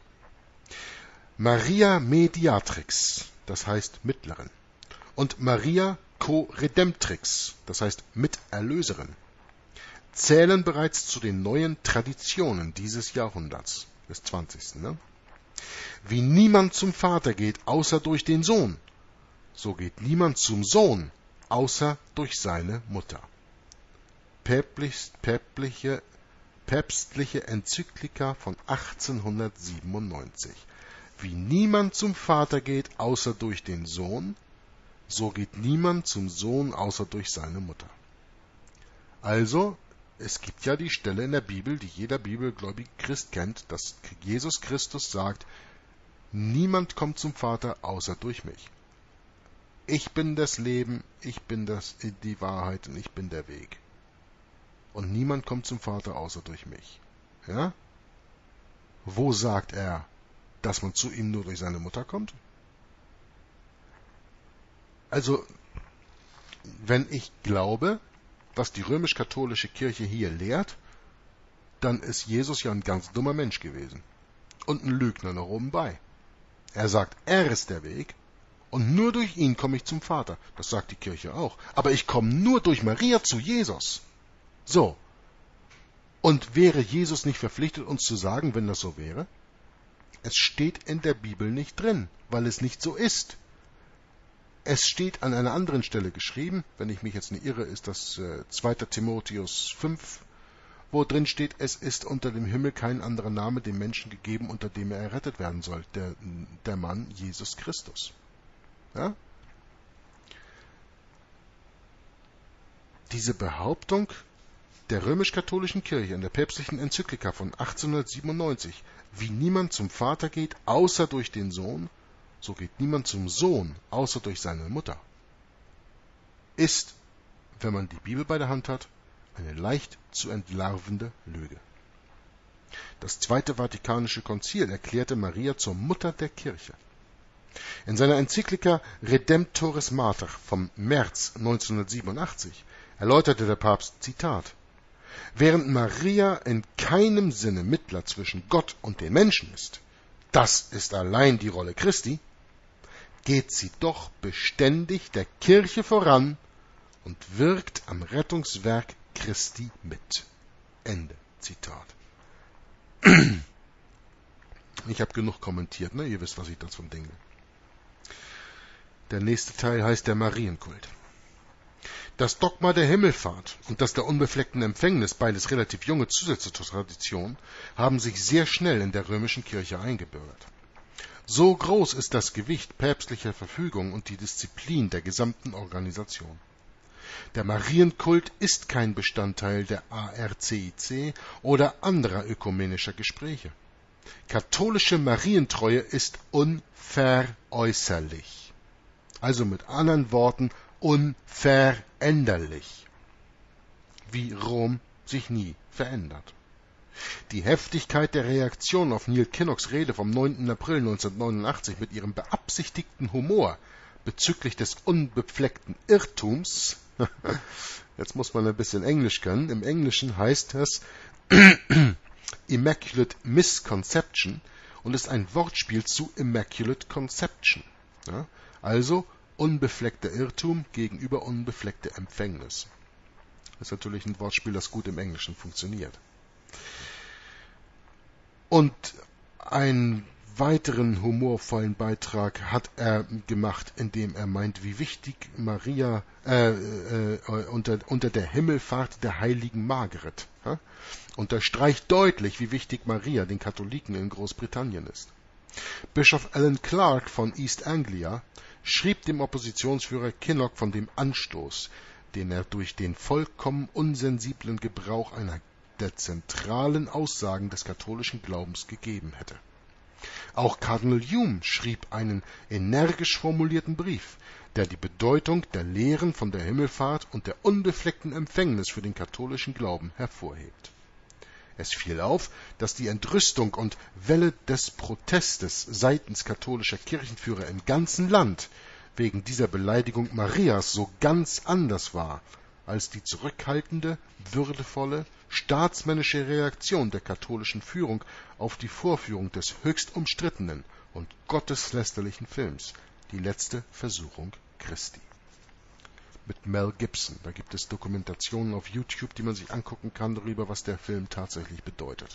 Maria Mediatrix, das heißt Mittlerin, und Maria Co-Redemptrix, das heißt Miterlöserin, zählen bereits zu den neuen Traditionen dieses Jahrhunderts, des zwanzigsten Ne? Wie niemand zum Vater geht, außer durch den Sohn, so geht niemand zum Sohn, außer durch seine Mutter. Päpstliche, päpstliche, päpstliche Enzyklika von achtzehnhundertsiebenundneunzig. Wie niemand zum Vater geht, außer durch den Sohn, so geht niemand zum Sohn, außer durch seine Mutter. Also, es gibt ja die Stelle in der Bibel, die jeder bibelgläubige Christ kennt, dass Jesus Christus sagt, niemand kommt zum Vater, außer durch mich. Ich bin das Leben, ich bin das, die Wahrheit und ich bin der Weg. Und niemand kommt zum Vater, außer durch mich. Ja? Wo sagt er, dass man zu ihm nur durch seine Mutter kommt? Also, wenn ich glaube, was die römisch-katholische Kirche hier lehrt, dann ist Jesus ja ein ganz dummer Mensch gewesen. Und ein Lügner noch oben bei. Er sagt, er ist der Weg und nur durch ihn komme ich zum Vater. Das sagt die Kirche auch. Aber ich komme nur durch Maria zu Jesus. So. Und wäre Jesus nicht verpflichtet, uns zu sagen, wenn das so wäre? Es steht in der Bibel nicht drin, weil es nicht so ist. Es steht an einer anderen Stelle geschrieben, wenn ich mich jetzt nicht irre, ist das äh, zweiter Timotheus fünf, wo drin steht, es ist unter dem Himmel kein anderer Name dem Menschen gegeben, unter dem er errettet werden soll, der, der Mann Jesus Christus. Ja? Diese Behauptung der römisch-katholischen Kirche in der päpstlichen Enzyklika von achtzehnhundertsiebenundneunzig, wie niemand zum Vater geht, außer durch den Sohn, so geht niemand zum Sohn, außer durch seine Mutter, ist, wenn man die Bibel bei der Hand hat, eine leicht zu entlarvende Lüge. Das Zweite Vatikanische Konzil erklärte Maria zur Mutter der Kirche. In seiner Enzyklika Redemptoris Mater vom März neunzehnhundertsiebenundachtzig erläuterte der Papst, Zitat, während Maria in keinem Sinne Mittler zwischen Gott und den Menschen ist, das ist allein die Rolle Christi, geht sie doch beständig der Kirche voran und wirkt am Rettungswerk Christi mit. Ende Zitat. Ich habe genug kommentiert, ne? Ihr wisst, was ich dazu denke. Der nächste Teil heißt der Marienkult. Das Dogma der Himmelfahrt und das der unbefleckten Empfängnis, beides relativ junge Zusätze zur Tradition, haben sich sehr schnell in der römischen Kirche eingebürgert. So groß ist das Gewicht päpstlicher Verfügung und die Disziplin der gesamten Organisation. Der Marienkult ist kein Bestandteil der A R C I C oder anderer ökumenischer Gespräche. Katholische Marientreue ist unveräußerlich. Also mit anderen Worten unveränderlich. Wie Rom sich nie verändert. Die Heftigkeit der Reaktion auf Neil Kinnocks Rede vom neunten April neunzehnhundertneunundachtzig mit ihrem beabsichtigten Humor bezüglich des unbefleckten Irrtums Jetzt muss man ein bisschen Englisch können. Im Englischen heißt es Immaculate Misconception und ist ein Wortspiel zu Immaculate Conception. Ja? Also unbefleckter Irrtum gegenüber unbefleckter Empfängnis. Das ist natürlich ein Wortspiel, das gut im Englischen funktioniert. Und einen weiteren humorvollen Beitrag hat er gemacht, indem er meint, wie wichtig Maria äh, äh, unter, unter der Himmelfahrt der heiligen Margaret ja, unterstreicht deutlich, wie wichtig Maria den Katholiken in Großbritannien ist. Bischof Alan Clark von East Anglia schrieb dem Oppositionsführer Kinnock von dem Anstoß, den er durch den vollkommen unsensiblen Gebrauch einer der zentralen Aussagen des katholischen Glaubens gegeben hätte. Auch Kardinal Hume schrieb einen energisch formulierten Brief, der die Bedeutung der Lehren von der Himmelfahrt und der unbefleckten Empfängnis für den katholischen Glauben hervorhebt. Es fiel auf, dass die Entrüstung und Welle des Protestes seitens katholischer Kirchenführer im ganzen Land wegen dieser Beleidigung Marias so ganz anders war als die zurückhaltende, würdevolle, staatsmännische Reaktion der katholischen Führung auf die Vorführung des höchst umstrittenen und gotteslästerlichen Films Die letzte Versuchung Christi. Mit Mel Gibson. Da gibt es Dokumentationen auf YouTube, die man sich angucken kann darüber, was der Film tatsächlich bedeutet.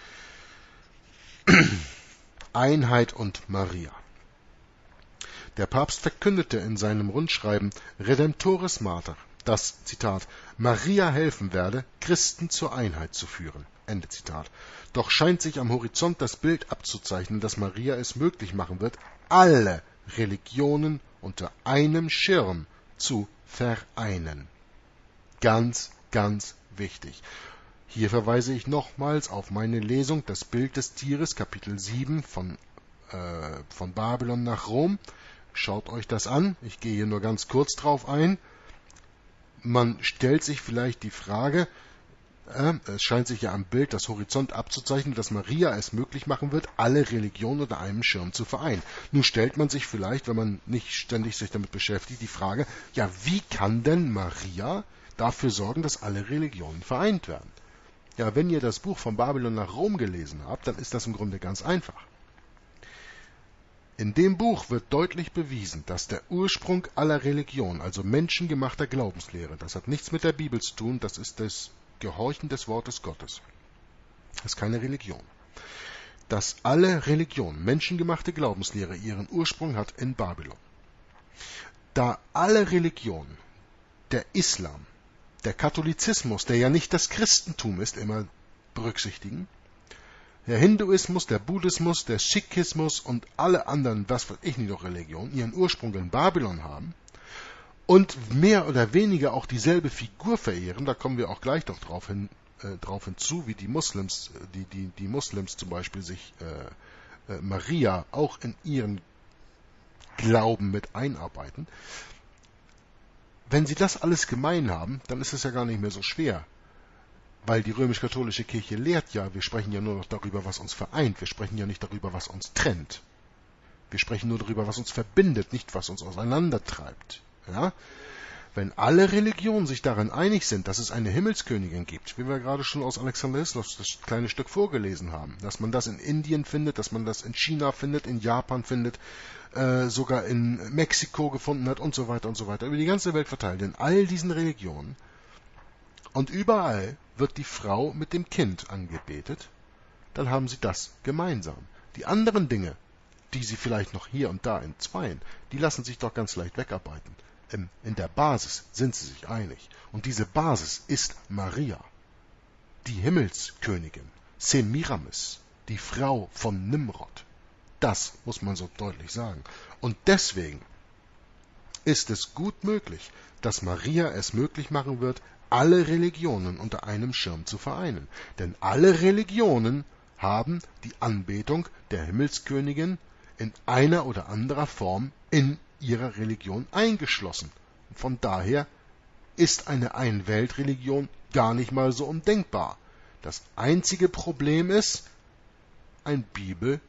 Einheit und Maria. Der Papst verkündete in seinem Rundschreiben Redemptoris Mater, dass, Zitat, Maria helfen werde, Christen zur Einheit zu führen. Ende Zitat. Doch scheint sich am Horizont das Bild abzuzeichnen, dass Maria es möglich machen wird, alle Religionen unter einem Schirm zu vereinen. Ganz, ganz wichtig. Hier verweise ich nochmals auf meine Lesung Das Bild des Tieres, Kapitel sieben von, äh, von Babylon nach Rom. Schaut euch das an. Ich gehe hier nur ganz kurz drauf ein. Man stellt sich vielleicht die Frage, äh, es scheint sich ja am Bild das Horizont abzuzeichnen, dass Maria es möglich machen wird, alle Religionen unter einem Schirm zu vereinen. Nun stellt man sich vielleicht, wenn man nicht ständig sich damit beschäftigt, die Frage, ja, wie kann denn Maria dafür sorgen, dass alle Religionen vereint werden? Ja, wenn ihr das Buch von Babylon nach Rom gelesen habt, dann ist das im Grunde ganz einfach. In dem Buch wird deutlich bewiesen, dass der Ursprung aller Religion, also menschengemachter Glaubenslehre, das hat nichts mit der Bibel zu tun, das ist das Gehorchen des Wortes Gottes. Das ist keine Religion. Dass alle Religion, menschengemachte Glaubenslehre, ihren Ursprung hat in Babylon. Da alle Religionen, der Islam, der Katholizismus, der ja nicht das Christentum ist, immer berücksichtigen, der Hinduismus, der Buddhismus, der Sikhismus und alle anderen, was weiß ich nicht noch, Religionen, ihren Ursprung in Babylon haben und mehr oder weniger auch dieselbe Figur verehren, da kommen wir auch gleich noch drauf, hin, äh, drauf hinzu, wie die Muslims, die, die, die Muslims zum Beispiel sich äh, äh, Maria auch in ihren Glauben mit einarbeiten. Wenn sie das alles gemein haben, dann ist es ja gar nicht mehr so schwer. Weil die römisch-katholische Kirche lehrt ja, wir sprechen ja nur noch darüber, was uns vereint. Wir sprechen ja nicht darüber, was uns trennt. Wir sprechen nur darüber, was uns verbindet, nicht was uns auseinandertreibt. Ja? Wenn alle Religionen sich darin einig sind, dass es eine Himmelskönigin gibt, wie wir gerade schon aus Alexander Hislovs das kleine Stück vorgelesen haben, dass man das in Indien findet, dass man das in China findet, in Japan findet, äh, sogar in Mexiko gefunden hat und so weiter und so weiter, über die ganze Welt verteilt, in all diesen Religionen. Und überall wird die Frau mit dem Kind angebetet, dann haben sie das gemeinsam. Die anderen Dinge, die sie vielleicht noch hier und da entzweien, die lassen sich doch ganz leicht wegarbeiten. In, in der Basis sind sie sich einig. Und diese Basis ist Maria, die Himmelskönigin, Semiramis, die Frau von Nimrod. Das muss man so deutlich sagen. Und deswegen ist es gut möglich, dass Maria es möglich machen wird, alle Religionen unter einem Schirm zu vereinen. Denn alle Religionen haben die Anbetung der Himmelskönigin in einer oder anderer Form in ihrer Religion eingeschlossen. Von daher ist eine Ein-Welt-Religion gar nicht mal so undenkbar. Das einzige Problem ist ein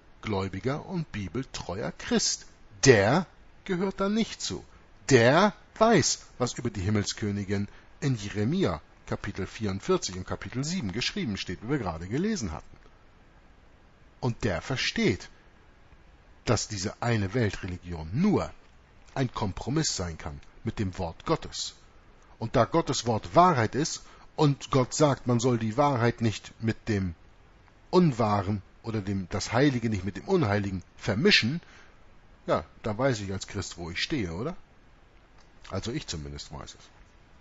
bibelgläubiger und bibeltreuer Christ. Der gehört da nicht zu. Der weiß, was über die Himmelskönigin in Jeremia Kapitel vierundvierzig und Kapitel sieben geschrieben steht, wie wir gerade gelesen hatten. Und der versteht, dass diese eine Weltreligion nur ein Kompromiss sein kann mit dem Wort Gottes. Und da Gottes Wort Wahrheit ist und Gott sagt, man soll die Wahrheit nicht mit dem Unwahren oder dem, das Heilige nicht mit dem Unheiligen vermischen, ja, da weiß ich als Christ, wo ich stehe, oder? Also ich zumindest weiß es.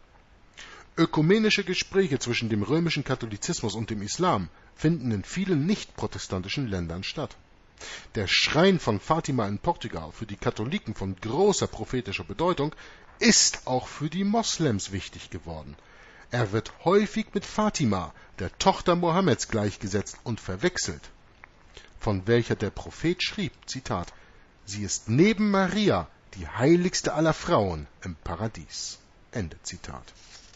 Ökumenische Gespräche zwischen dem römischen Katholizismus und dem Islam finden in vielen nicht-protestantischen Ländern statt. Der Schrein von Fatima in Portugal, für die Katholiken von großer prophetischer Bedeutung, ist auch für die Moslems wichtig geworden. Er wird häufig mit Fatima, der Tochter Mohammeds, gleichgesetzt und verwechselt, von welcher der Prophet schrieb, Zitat, sie ist neben Maria die heiligste aller Frauen im Paradies. Ende Zitat.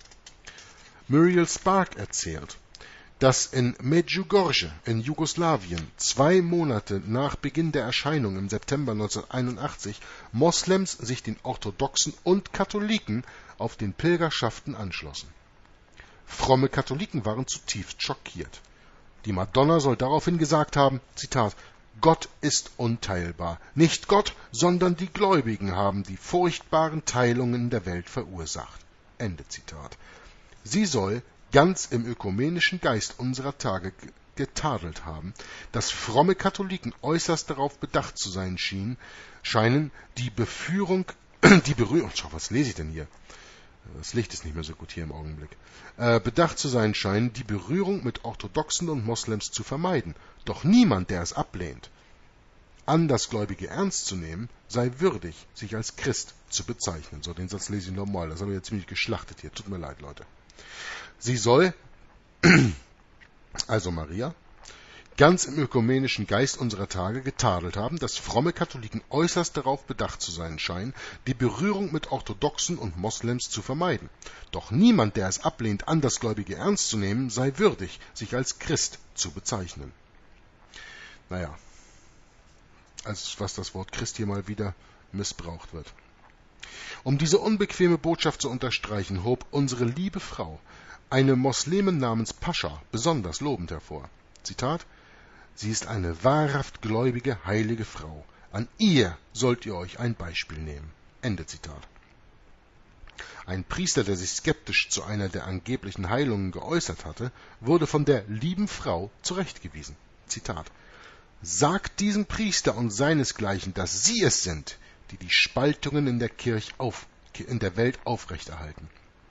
Muriel Spark erzählt, dass in Medjugorje in Jugoslawien zwei Monate nach Beginn der Erscheinung im September neunzehnhunderteinundachtzig Moslems sich den Orthodoxen und Katholiken auf den Pilgerschaften anschlossen. Fromme Katholiken waren zutiefst schockiert. Die Madonna soll daraufhin gesagt haben, Zitat, Gott ist unteilbar. Nicht Gott, sondern die Gläubigen haben die furchtbaren Teilungen in der Welt verursacht. Ende Zitat. Sie soll ganz im ökumenischen Geist unserer Tage getadelt haben, dass fromme Katholiken äußerst darauf bedacht zu sein schienen, scheinen, die Beführung, die Berührung, schau, was lese ich denn hier? Das Licht ist nicht mehr so gut hier im Augenblick. Äh, bedacht zu sein scheinen, die Berührung mit Orthodoxen und Moslems zu vermeiden. Doch niemand, der es ablehnt, Andersgläubige ernst zu nehmen, sei würdig, sich als Christ zu bezeichnen. So, den Satz lese ich nochmal. Das habe ich jetzt ziemlich geschlachtet hier. Tut mir leid, Leute. Sie soll, also Maria, ganz im ökumenischen Geist unserer Tage getadelt haben, dass fromme Katholiken äußerst darauf bedacht zu sein scheinen, die Berührung mit Orthodoxen und Moslems zu vermeiden. Doch niemand, der es ablehnt, Andersgläubige ernst zu nehmen, sei würdig, sich als Christ zu bezeichnen. Naja, als was das Wort Christ hier mal wieder missbraucht wird. Um diese unbequeme Botschaft zu unterstreichen, hob unsere liebe Frau eine Moslemin namens Pascha besonders lobend hervor. Zitat, sie ist eine wahrhaft gläubige, heilige Frau. An ihr sollt ihr euch ein Beispiel nehmen. Ende Zitat. Ein Priester, der sich skeptisch zu einer der angeblichen Heilungen geäußert hatte, wurde von der lieben Frau zurechtgewiesen. Zitat, sagt diesem Priester und seinesgleichen, dass sie es sind, die die Spaltungen in der Kirche auf, in der Welt aufrechterhalten.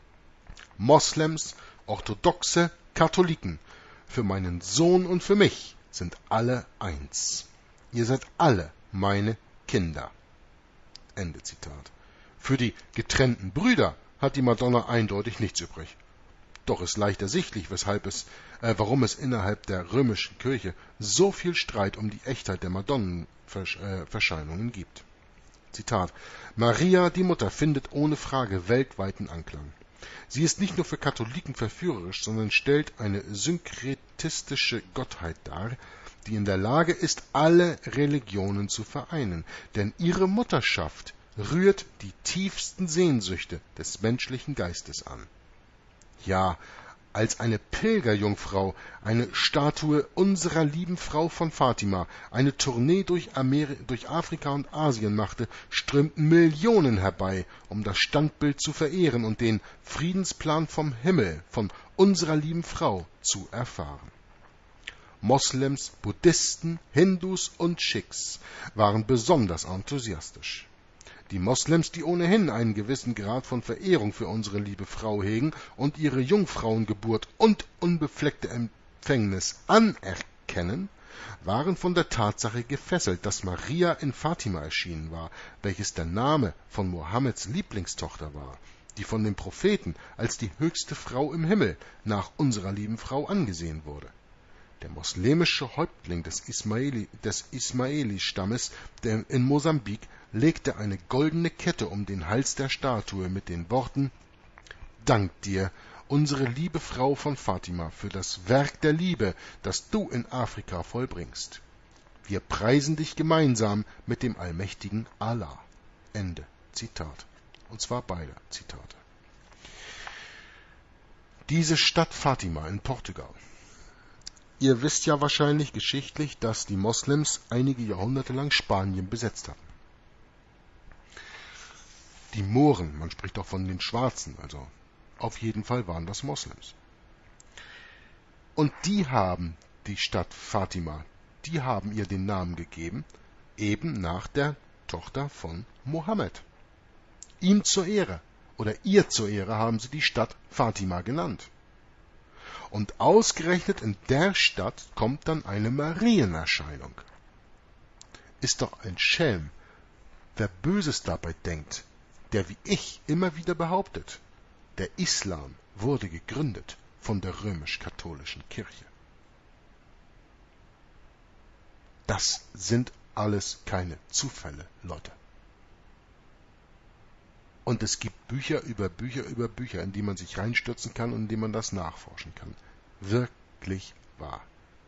Moslems, Orthodoxe, Katholiken, für meinen Sohn und für mich sind alle eins. Ihr seid alle meine Kinder. Ende Zitat. Für die getrennten Brüder hat die Madonna eindeutig nichts übrig. Doch ist leicht ersichtlich, weshalb es, äh, warum es innerhalb der römischen Kirche so viel Streit um die Echtheit der Madonnenverscheinungen gibt. Zitat, Maria, die Mutter, findet ohne Frage weltweiten Anklang. Sie ist nicht nur für Katholiken verführerisch, sondern stellt eine synkretistische Gottheit dar, die in der Lage ist, alle Religionen zu vereinen, denn ihre Mutterschaft rührt die tiefsten Sehnsüchte des menschlichen Geistes an. Ja, als eine Pilgerjungfrau, eine Statue unserer lieben Frau von Fatima, eine Tournee durch, Ameri- durch Afrika und Asien machte, strömten Millionen herbei, um das Standbild zu verehren und den Friedensplan vom Himmel, von unserer lieben Frau, zu erfahren. Moslems, Buddhisten, Hindus und Sikhs waren besonders enthusiastisch. Die Moslems, die ohnehin einen gewissen Grad von Verehrung für unsere liebe Frau hegen und ihre Jungfrauengeburt und unbefleckte Empfängnis anerkennen, waren von der Tatsache gefesselt, dass Maria in Fatima erschienen war, welches der Name von Mohammeds Lieblingstochter war, die von dem Propheten als die höchste Frau im Himmel nach unserer lieben Frau angesehen wurde. Der moslemische Häuptling des, Ismaili, des Ismaili-Stammes in Mosambik legte eine goldene Kette um den Hals der Statue mit den Worten: Dank dir, unsere liebe Frau von Fatima, für das Werk der Liebe, das du in Afrika vollbringst. Wir preisen dich gemeinsam mit dem allmächtigen Allah. Ende Zitat. Und zwar beide Zitate. Diese Stadt Fatima in Portugal. Ihr wisst ja wahrscheinlich geschichtlich, dass die Moslems einige Jahrhunderte lang Spanien besetzt hatten. Die Mohren, man spricht auch von den Schwarzen, also auf jeden Fall waren das Moslems. Und die haben die Stadt Fatima, die haben ihr den Namen gegeben, eben nach der Tochter von Mohammed. Ihm zur Ehre oder ihr zur Ehre haben sie die Stadt Fatima genannt. Und ausgerechnet in der Stadt kommt dann eine Marienerscheinung. Ist doch ein Schelm, wer Böses dabei denkt, der wie ich immer wieder behauptet, der Islam wurde gegründet von der römisch-katholischen Kirche. Das sind alles keine Zufälle, Leute. Und es gibt Bücher über Bücher über Bücher, in die man sich reinstürzen kann und in die man das nachforschen kann. Wirklich wahr.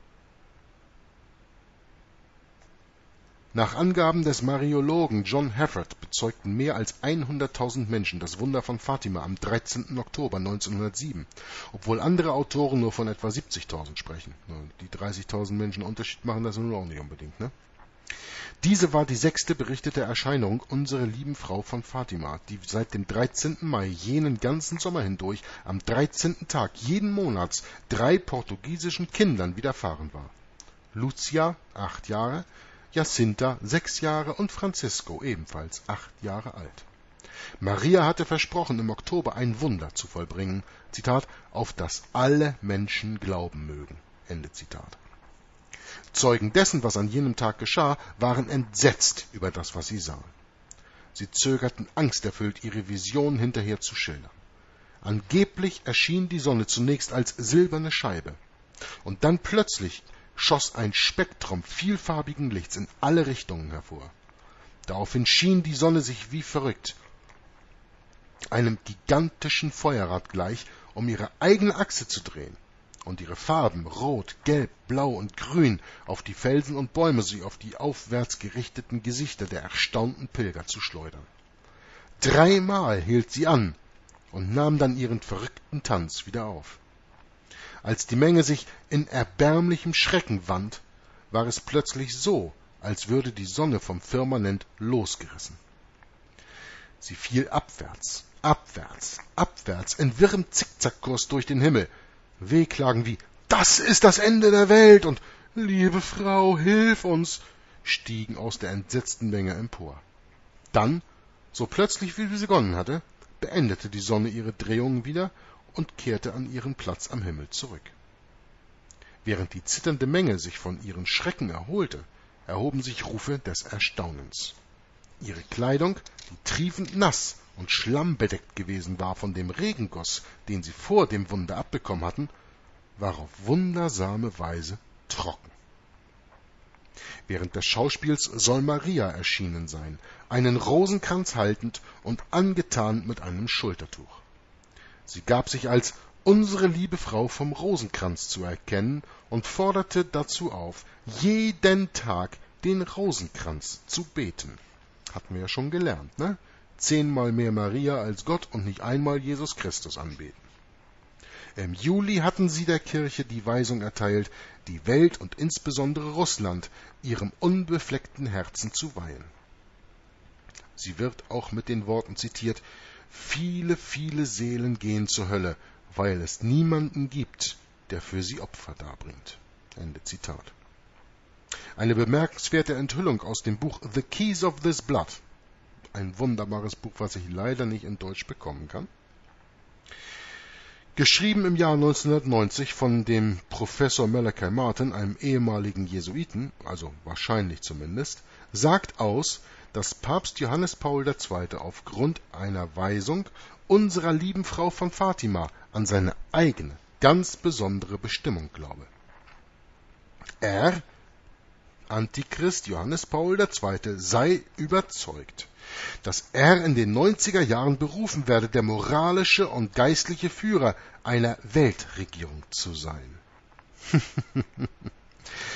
Nach Angaben des Mariologen John Hefford bezeugten mehr als hunderttausend Menschen das Wunder von Fatima am dreizehnten Oktober neunzehnhundertsieben, obwohl andere Autoren nur von etwa siebzigtausend sprechen. Die dreißigtausend Menschen Unterschied machen das nun auch nicht unbedingt, ne? Diese war die sechste berichtete Erscheinung unserer lieben Frau von Fatima, die seit dem dreizehnten Mai jenen ganzen Sommer hindurch am dreizehnten Tag jeden Monats drei portugiesischen Kindern widerfahren war. Lucia, acht Jahre, Jacinta, sechs Jahre und Francisco, ebenfalls acht Jahre alt. Maria hatte versprochen, im Oktober ein Wunder zu vollbringen, Zitat, auf das alle Menschen glauben mögen, Ende Zitat. Zeugen dessen, was an jenem Tag geschah, waren entsetzt über das, was sie sahen. Sie zögerten angsterfüllt, ihre Vision hinterher zu schildern. Angeblich erschien die Sonne zunächst als silberne Scheibe, und dann plötzlich schoss ein Spektrum vielfarbigen Lichts in alle Richtungen hervor. Daraufhin schien die Sonne sich wie verrückt, einem gigantischen Feuerrad gleich, um ihre eigene Achse zu drehen und ihre Farben Rot, Gelb, Blau und Grün auf die Felsen und Bäume sowie auf die aufwärts gerichteten Gesichter der erstaunten Pilger zu schleudern. Dreimal hielt sie an und nahm dann ihren verrückten Tanz wieder auf. Als die Menge sich in erbärmlichem Schrecken wand, war es plötzlich so, als würde die Sonne vom Firmament losgerissen. Sie fiel abwärts, abwärts, abwärts, in wirrem Zickzackkurs durch den Himmel. Wehklagen wie »Das ist das Ende der Welt« und »Liebe Frau, hilf uns« stiegen aus der entsetzten Menge empor. Dann, so plötzlich wie sie begonnen hatte, beendete die Sonne ihre Drehungen wieder und kehrte an ihren Platz am Himmel zurück. Während die zitternde Menge sich von ihren Schrecken erholte, erhoben sich Rufe des Erstaunens. Ihre Kleidung, die triefend nass und schlammbedeckt gewesen war von dem Regenguss, den sie vor dem Wunder abbekommen hatten, war auf wundersame Weise trocken. Während des Schauspiels soll Maria erschienen sein, einen Rosenkranz haltend und angetan mit einem Schultertuch. Sie gab sich als unsere liebe Frau vom Rosenkranz zu erkennen und forderte dazu auf, jeden Tag den Rosenkranz zu beten. Hatten wir ja schon gelernt, ne? Zehnmal mehr Maria als Gott und nicht einmal Jesus Christus anbeten. Im Juli hatten sie der Kirche die Weisung erteilt, die Welt und insbesondere Russland ihrem unbefleckten Herzen zu weihen. Sie wird auch mit den Worten zitiert, »Viele, viele Seelen gehen zur Hölle, weil es niemanden gibt, der für sie Opfer darbringt.« Ende Zitat. Eine bemerkenswerte Enthüllung aus dem Buch The Keys of This Blood, ein wunderbares Buch, was ich leider nicht in Deutsch bekommen kann, geschrieben im Jahr neunzehnhundertneunzig von dem Professor Malachi Martin, einem ehemaligen Jesuiten, also wahrscheinlich zumindest, sagt aus, dass Papst Johannes Paul der Zweite aufgrund einer Weisung unserer lieben Frau von Fatima an seine eigene, ganz besondere Bestimmung glaube. Er, Antichrist Johannes Paul der Zweite, sei überzeugt, dass er in den neunziger Jahren berufen werde, der moralische und geistliche Führer einer Weltregierung zu sein.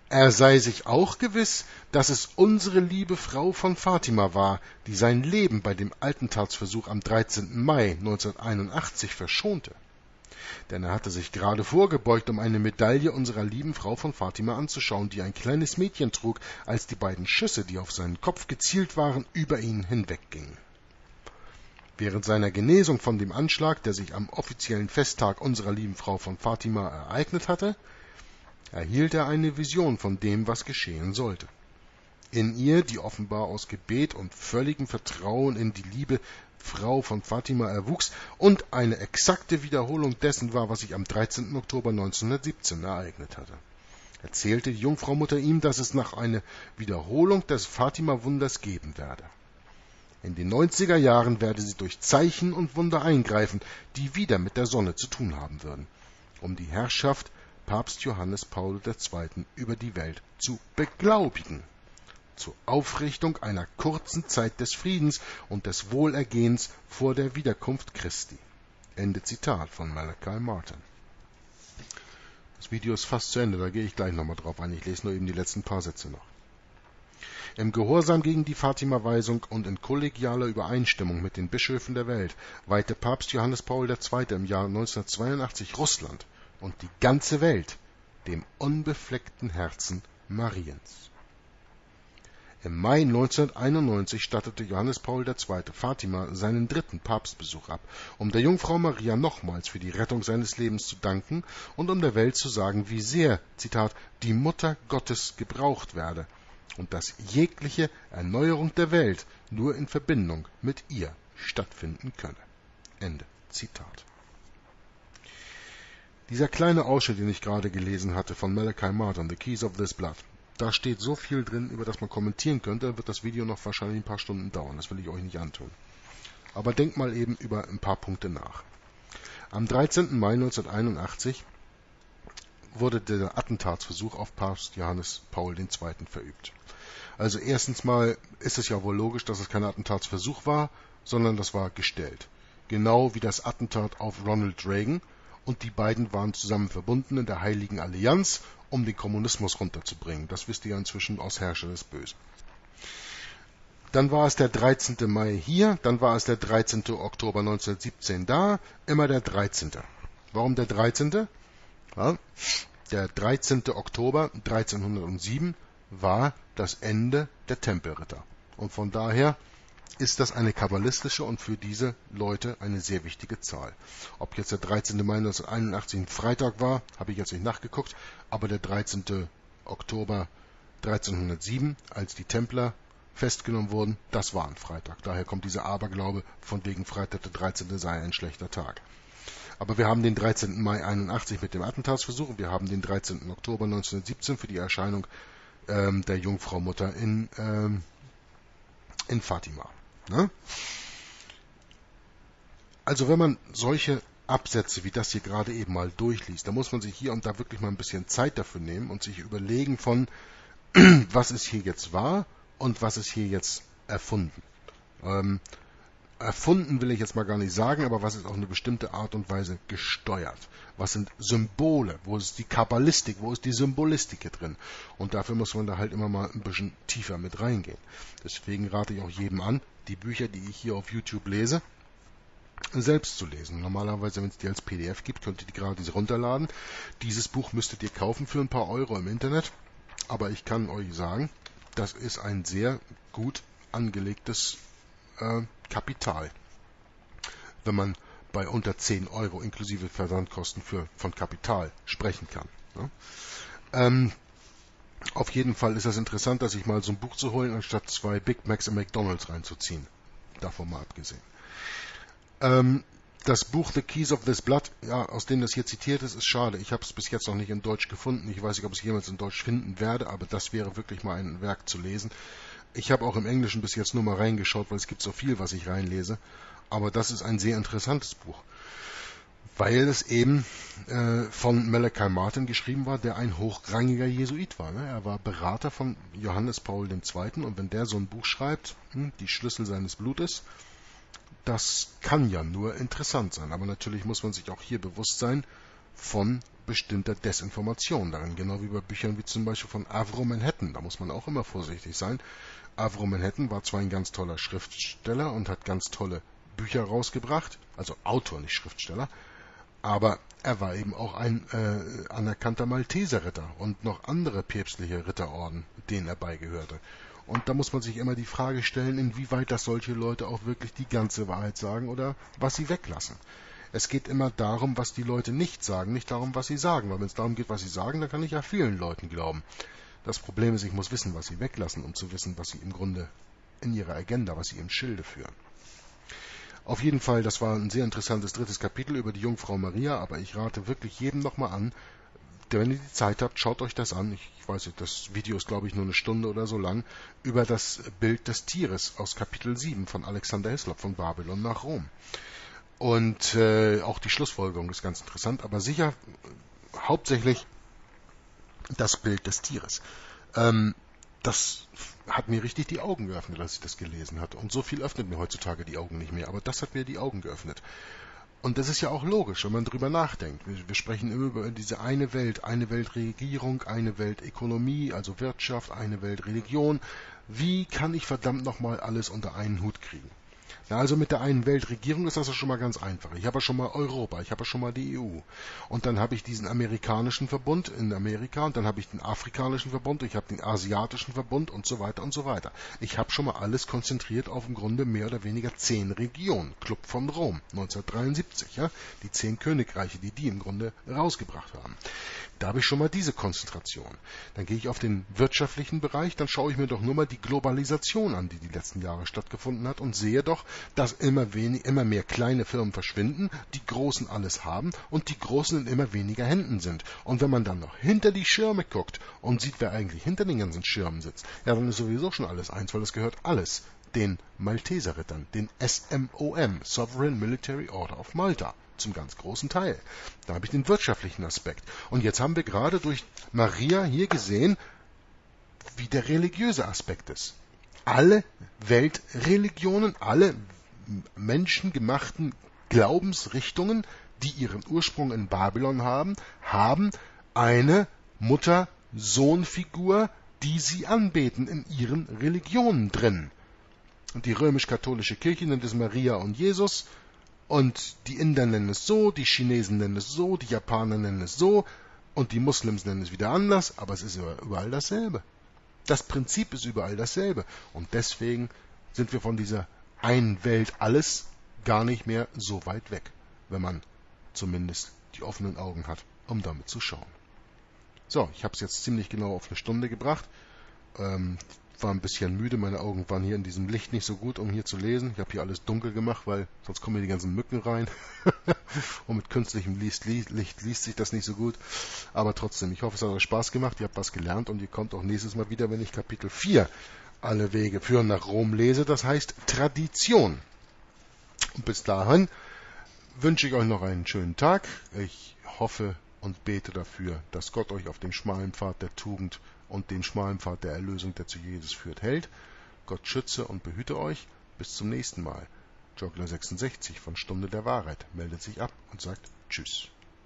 Er sei sich auch gewiss, dass es unsere liebe Frau von Fatima war, die sein Leben bei dem Attentatsversuch am dreizehnten Mai neunzehnhunderteinundachtzig verschonte. Denn er hatte sich gerade vorgebeugt, um eine Medaille unserer lieben Frau von Fatima anzuschauen, die ein kleines Mädchen trug, als die beiden Schüsse, die auf seinen Kopf gezielt waren, über ihn hinweggingen. Während seiner Genesung von dem Anschlag, der sich am offiziellen Festtag unserer lieben Frau von Fatima ereignet hatte, erhielt er eine Vision von dem, was geschehen sollte. In ihr, die offenbar aus Gebet und völligem Vertrauen in die liebe Frau von Fatima erwuchs und eine exakte Wiederholung dessen war, was sich am dreizehnten Oktober neunzehnhundertsiebzehn ereignet hatte, erzählte die Jungfraumutter ihm, dass es noch eine Wiederholung des Fatima-Wunders geben werde. In den neunziger Jahren werde sie durch Zeichen und Wunder eingreifen, die wieder mit der Sonne zu tun haben würden, um die Herrschaft Papst Johannes Paul der Zweite über die Welt zu beglaubigen, zur Aufrichtung einer kurzen Zeit des Friedens und des Wohlergehens vor der Wiederkunft Christi. Ende Zitat von Malachi Martin. Das Video ist fast zu Ende, da gehe ich gleich nochmal drauf ein. Ich lese nur eben die letzten paar Sätze noch. Im Gehorsam gegen die Fatima-Weisung und in kollegialer Übereinstimmung mit den Bischöfen der Welt weihte Papst Johannes Paul der Zweite im Jahr neunzehnhundertzweiundachtzig Russland und die ganze Welt dem unbefleckten Herzen Mariens. Im Mai neunzehnhunderteinundneunzig stattete Johannes Paul der Zweite Fatima seinen dritten Papstbesuch ab, um der Jungfrau Maria nochmals für die Rettung seines Lebens zu danken und um der Welt zu sagen, wie sehr, Zitat, die Mutter Gottes gebraucht werde und dass jegliche Erneuerung der Welt nur in Verbindung mit ihr stattfinden könne. Ende Zitat. Dieser kleine Ausschnitt, den ich gerade gelesen hatte von Malachi Martin, The Keys of This Blood, da steht so viel drin, über das man kommentieren könnte, dann wird das Video noch wahrscheinlich ein paar Stunden dauern. Das will ich euch nicht antun. Aber denkt mal eben über ein paar Punkte nach. Am dreizehnten Mai neunzehnhunderteinundachtzig wurde der Attentatsversuch auf Papst Johannes Paul der Zweite verübt. Also erstens mal ist es ja wohl logisch, dass es kein Attentatsversuch war, sondern das war gestellt. Genau wie das Attentat auf Ronald Reagan. Und die beiden waren zusammen verbunden in der Heiligen Allianz, um den Kommunismus runterzubringen. Das wisst ihr ja inzwischen aus Herrscher des Bösen. Dann war es der dreizehnte Mai hier, dann war es der dreizehnte Oktober neunzehnhundertsiebzehn da, immer der dreizehnte Warum der dreizehnte? Ja, der dreizehnte Oktober dreizehnhundertsieben war das Ende der Tempelritter. Und von daher ist das eine kabbalistische und für diese Leute eine sehr wichtige Zahl. Ob jetzt der dreizehnte Mai neunzehnhunderteinundachtzig ein Freitag war, habe ich jetzt nicht nachgeguckt, aber der dreizehnte Oktober dreizehnhundertsieben, als die Templer festgenommen wurden, das war ein Freitag. Daher kommt dieser Aberglaube, von wegen Freitag der dreizehnte sei ein schlechter Tag. Aber wir haben den dreizehnten Mai einundachtzig mit dem Attentatsversuch und wir haben den dreizehnten Oktober neunzehnhundertsiebzehn für die Erscheinung ähm, der Jungfrau Mutter in, ähm, in Fatima. Also wenn man solche Absätze wie das hier gerade eben mal durchliest, dann muss man sich hier und da wirklich mal ein bisschen Zeit dafür nehmen und sich überlegen von, was ist hier jetzt wahr und was ist hier jetzt erfunden. Ähm, erfunden will ich jetzt mal gar nicht sagen, aber was ist auf eine bestimmte Art und Weise gesteuert? Was sind Symbole? Wo ist die Kabbalistik? Wo ist die Symbolistik hier drin? Und dafür muss man da halt immer mal ein bisschen tiefer mit reingehen. Deswegen rate ich auch jedem an, die Bücher, die ich hier auf YouTube lese, selbst zu lesen. Normalerweise, wenn es die als P D F gibt, könnt ihr die gerade diese runterladen. Dieses Buch müsstet ihr kaufen für ein paar Euro im Internet. Aber ich kann euch sagen, das ist ein sehr gut angelegtes äh, Kapital, wenn man bei unter zehn Euro inklusive Versandkosten für, von Kapital sprechen kann. Ne? Ähm, auf jeden Fall ist das interessant, dass ich mal so ein Buch zu holen, anstatt zwei Big Macs in McDonald's reinzuziehen. Davon mal abgesehen. Ähm, das Buch The Keys of This Blood, ja, aus dem das hier zitiert ist, ist schade. Ich habe es bis jetzt noch nicht in Deutsch gefunden. Ich weiß nicht, ob ich es jemals in Deutsch finden werde, aber das wäre wirklich mal ein Werk zu lesen. Ich habe auch im Englischen bis jetzt nur mal reingeschaut, weil es gibt so viel, was ich reinlese. Aber das ist ein sehr interessantes Buch, weil es eben äh, von Malachi Martin geschrieben war, der ein hochrangiger Jesuit war. Ne? Er war Berater von Johannes Paul der Zweite und wenn der so ein Buch schreibt, hm, die Schlüssel seines Blutes, das kann ja nur interessant sein. Aber natürlich muss man sich auch hier bewusst sein, von bestimmter Desinformation darin, genau wie bei Büchern wie zum Beispiel von Avro Manhattan. Da muss man auch immer vorsichtig sein. Avro Manhattan war zwar ein ganz toller Schriftsteller und hat ganz tolle Bücher rausgebracht, also Autor, nicht Schriftsteller, aber er war eben auch ein äh, anerkannter Malteserritter und noch andere päpstliche Ritterorden, denen er beigehörte. Und da muss man sich immer die Frage stellen, inwieweit das solche Leute auch wirklich die ganze Wahrheit sagen oder was sie weglassen. Es geht immer darum, was die Leute nicht sagen, nicht darum, was sie sagen. Weil wenn es darum geht, was sie sagen, dann kann ich ja vielen Leuten glauben. Das Problem ist, ich muss wissen, was sie weglassen, um zu wissen, was sie im Grunde in ihrer Agenda, was sie im Schilde führen. Auf jeden Fall, das war ein sehr interessantes drittes Kapitel über die Jungfrau Maria, aber ich rate wirklich jedem nochmal an, wenn ihr die Zeit habt, schaut euch das an. Ich weiß nicht, das Video ist, glaube ich, nur eine Stunde oder so lang, über das Bild des Tieres aus Kapitel sieben von Alexander Hislop von Babylon nach Rom. Und äh, auch die Schlussfolgerung ist ganz interessant, aber sicher äh, hauptsächlich das Bild des Tieres. Ähm, das hat mir richtig die Augen geöffnet, als ich das gelesen hatte. Und so viel öffnet mir heutzutage die Augen nicht mehr, aber das hat mir die Augen geöffnet. Und das ist ja auch logisch, wenn man drüber nachdenkt. Wir, wir sprechen immer über diese eine Welt, eine Weltregierung, eine Weltökonomie, also Wirtschaft, eine Weltreligion. Wie kann ich verdammt nochmal alles unter einen Hut kriegen? Ja, also mit der einen Weltregierung ist das ja schon mal ganz einfach. Ich habe ja schon mal Europa, ich habe ja schon mal die E U. Und dann habe ich diesen amerikanischen Verbund in Amerika und dann habe ich den afrikanischen Verbund, ich habe den asiatischen Verbund und so weiter und so weiter. Ich habe schon mal alles konzentriert auf im Grunde mehr oder weniger zehn Regionen. Club von Rom, neunzehnhundertdreiundsiebzig, ja, die zehn Königreiche, die die im Grunde rausgebracht haben. Da habe ich schon mal diese Konzentration. Dann gehe ich auf den wirtschaftlichen Bereich, dann schaue ich mir doch nur mal die Globalisation an, die die letzten Jahre stattgefunden hat und sehe doch, dass immer, wenig, immer mehr kleine Firmen verschwinden, die Großen alles haben und die Großen in immer weniger Händen sind. Und wenn man dann noch hinter die Schirme guckt und sieht, wer eigentlich hinter den ganzen Schirmen sitzt, ja, dann ist sowieso schon alles eins, weil es gehört alles den Malteserrittern, den S M O M, Sovereign Military Order of Malta. Zum ganz großen Teil. Da habe ich den wirtschaftlichen Aspekt. Und jetzt haben wir gerade durch Maria hier gesehen, wie der religiöse Aspekt ist. Alle Weltreligionen, alle menschengemachten Glaubensrichtungen, die ihren Ursprung in Babylon haben, haben eine Mutter-Sohn-Figur, die sie anbeten in ihren Religionen drin. Und die römisch-katholische Kirche nennt es Maria und Jesus. Und die Inder nennen es so, die Chinesen nennen es so, die Japaner nennen es so und die Muslims nennen es wieder anders, aber es ist überall dasselbe. Das Prinzip ist überall dasselbe. Und deswegen sind wir von dieser einen Welt alles gar nicht mehr so weit weg, wenn man zumindest die offenen Augen hat, um damit zu schauen. So, ich habe es jetzt ziemlich genau auf eine Stunde gebracht. Ähm, war ein bisschen müde, meine Augen waren hier in diesem Licht nicht so gut, um hier zu lesen. Ich habe hier alles dunkel gemacht, weil sonst kommen hier die ganzen Mücken rein. Und mit künstlichem Licht, Licht liest sich das nicht so gut. Aber trotzdem, ich hoffe, es hat euch Spaß gemacht, ihr habt was gelernt und ihr kommt auch nächstes Mal wieder, wenn ich Kapitel vier alle Wege führen nach Rom lese. Das heißt Tradition. Und bis dahin wünsche ich euch noch einen schönen Tag. Ich hoffe und bete dafür, dass Gott euch auf dem schmalen Pfad der Tugend und den schmalen Pfad der Erlösung, der zu Jesus führt, hält. Gott schütze und behüte euch. Bis zum nächsten Mal. Joggler sechsundsechzig von Stunde der Wahrheit meldet sich ab und sagt Tschüss.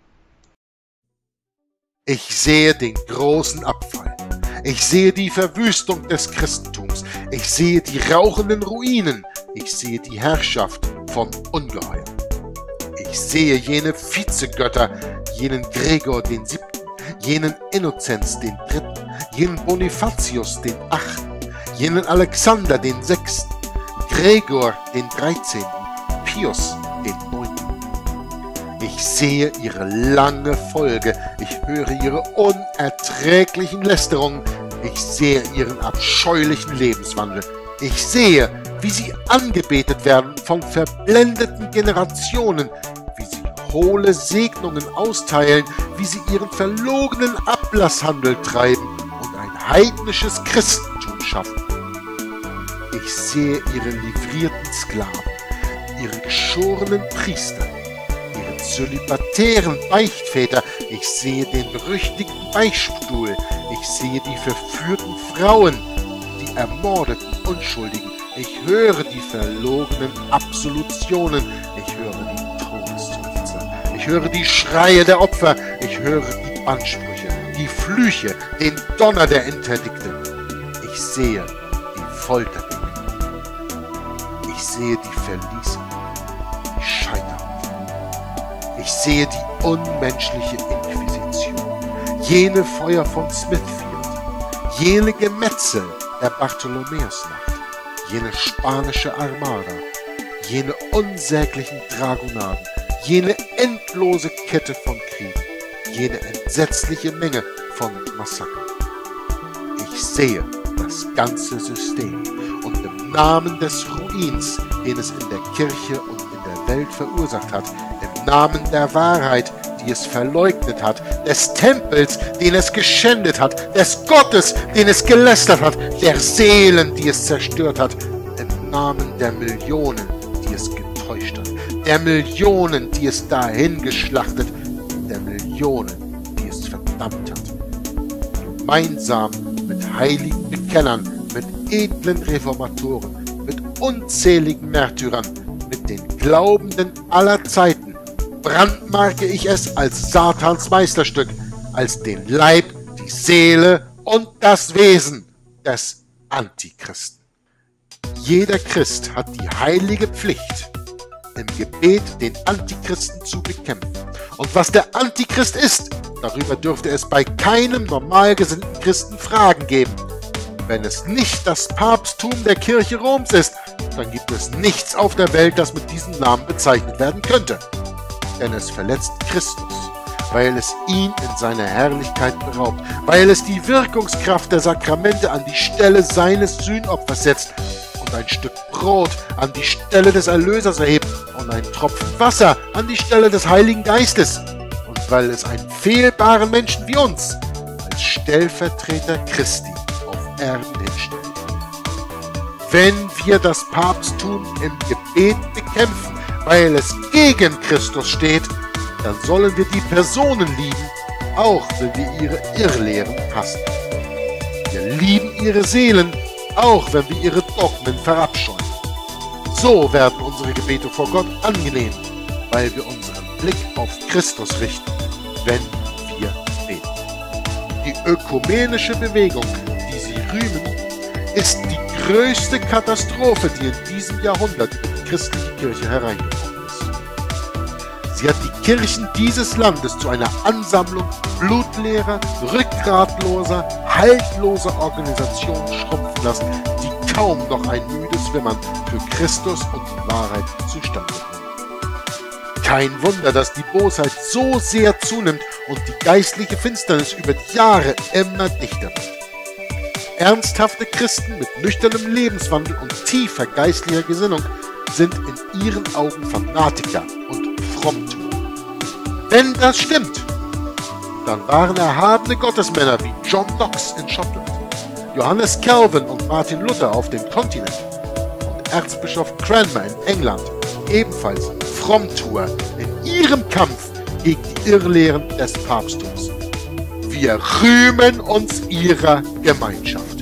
Ich sehe den großen Abfall. Ich sehe die Verwüstung des Christentums. Ich sehe die rauchenden Ruinen. Ich sehe die Herrschaft von Ungeheuern. Ich sehe jene Vizegötter, jenen Gregor den Siebten, jenen Innozenz den Dritten, jenen Bonifatius den Achten, jenen Alexander den Sechsten, Gregor den Dreizehnten, Pius den Neunten. Ich sehe ihre lange Folge, ich höre ihre unerträglichen Lästerungen, ich sehe ihren abscheulichen Lebenswandel. Ich sehe, wie sie angebetet werden von verblendeten Generationen, wie sie hohle Segnungen austeilen, wie sie ihren verlogenen Ablasshandel treiben und ein heidnisches Christentum schaffen. Ich sehe ihre livrierten Sklaven, ihre geschorenen Priester, ihre zölibatären Beichtväter, ich sehe den berüchtigten Beichtstuhl, ich sehe die verführten Frauen, die ermordeten Unschuldigen, ich höre die verlogenen Absolutionen, ich höre die Todesseufzer, ich Ich höre die Schreie der Opfer. Ich höre die Bannsprüche, die Flüche, den Donner der Interdikte. Ich sehe die Folterwege. Ich sehe die Verliese, die Scheiterhaufen. Ich sehe die unmenschliche Inquisition, jene Feuer von Smithfield, jene Gemetzel der Bartholomäusnacht, jene spanische Armada, jene unsäglichen Dragonaden, jene endlose Kette von Kriegen, jene entsetzliche Menge von Massakern. Ich sehe das ganze System und im Namen des Ruins, den es in der Kirche und in der Welt verursacht hat, im Namen der Wahrheit, die es verleugnet hat, des Tempels, den es geschändet hat, des Gottes, den es gelästert hat, der Seelen, die es zerstört hat, im Namen der Millionen, die es getäuscht hat, der Millionen, die es dahin geschlachtet, der Millionen, die es verdammt hat. Gemeinsam mit heiligen Bekennern, mit edlen Reformatoren, mit unzähligen Märtyrern, mit den Glaubenden aller Zeiten, brandmarke ich es als Satans Meisterstück, als den Leib, die Seele und das Wesen des Antichristen. Jeder Christ hat die heilige Pflicht, im Gebet den Antichristen zu bekämpfen. Und was der Antichrist ist, darüber dürfte es bei keinem normal gesinnten Christen Fragen geben. Wenn es nicht das Papsttum der Kirche Roms ist, dann gibt es nichts auf der Welt, das mit diesem Namen bezeichnet werden könnte. Denn es verletzt Christus, weil es ihn in seiner Herrlichkeit beraubt, weil es die Wirkungskraft der Sakramente an die Stelle seines Sühnopfers setzt und ein Stück Brot an die Stelle des Erlösers erhebt und ein Tropfen Wasser an die Stelle des Heiligen Geistes und weil es einen fehlbaren Menschen wie uns als Stellvertreter Christi auf Erden hinstellt. Wenn wir das Papsttum im Gebet bekämpfen, weil es gegen Christus steht, dann sollen wir die Personen lieben, auch wenn wir ihre Irrlehren hassen. Wir lieben ihre Seelen, auch wenn wir ihre Dogmen verabscheuen. So werden unsere Gebete vor Gott angenehm, weil wir unseren Blick auf Christus richten, wenn wir beten. Die ökumenische Bewegung, die sie rühmen, ist die größte Katastrophe, die in diesem Jahrhundert in die christliche Kirche hereingekommen ist. Sie hat die Kirchen dieses Landes zu einer Ansammlung blutleerer, rückgratloser, haltloser Organisationen schrumpfen lassen, die kaum noch ein müdes Wimmern für Christus und die Wahrheit zustande bringen. Kein Wunder, dass die Bosheit so sehr zunimmt und die geistliche Finsternis über die Jahre immer dichter wird. Ernsthafte Christen mit nüchternem Lebenswandel und tiefer geistlicher Gesinnung sind in ihren Augen Fanatiker und Frommtuer. Wenn das stimmt, dann waren erhabene Gottesmänner wie John Knox in Schottland, Johannes Calvin und Martin Luther auf dem Kontinent und Erzbischof Cranmer in England ebenfalls Frommtuer in ihrem Kampf gegen die Irrlehren des Papsttums. Wir rühmen uns ihrer Gemeinschaft.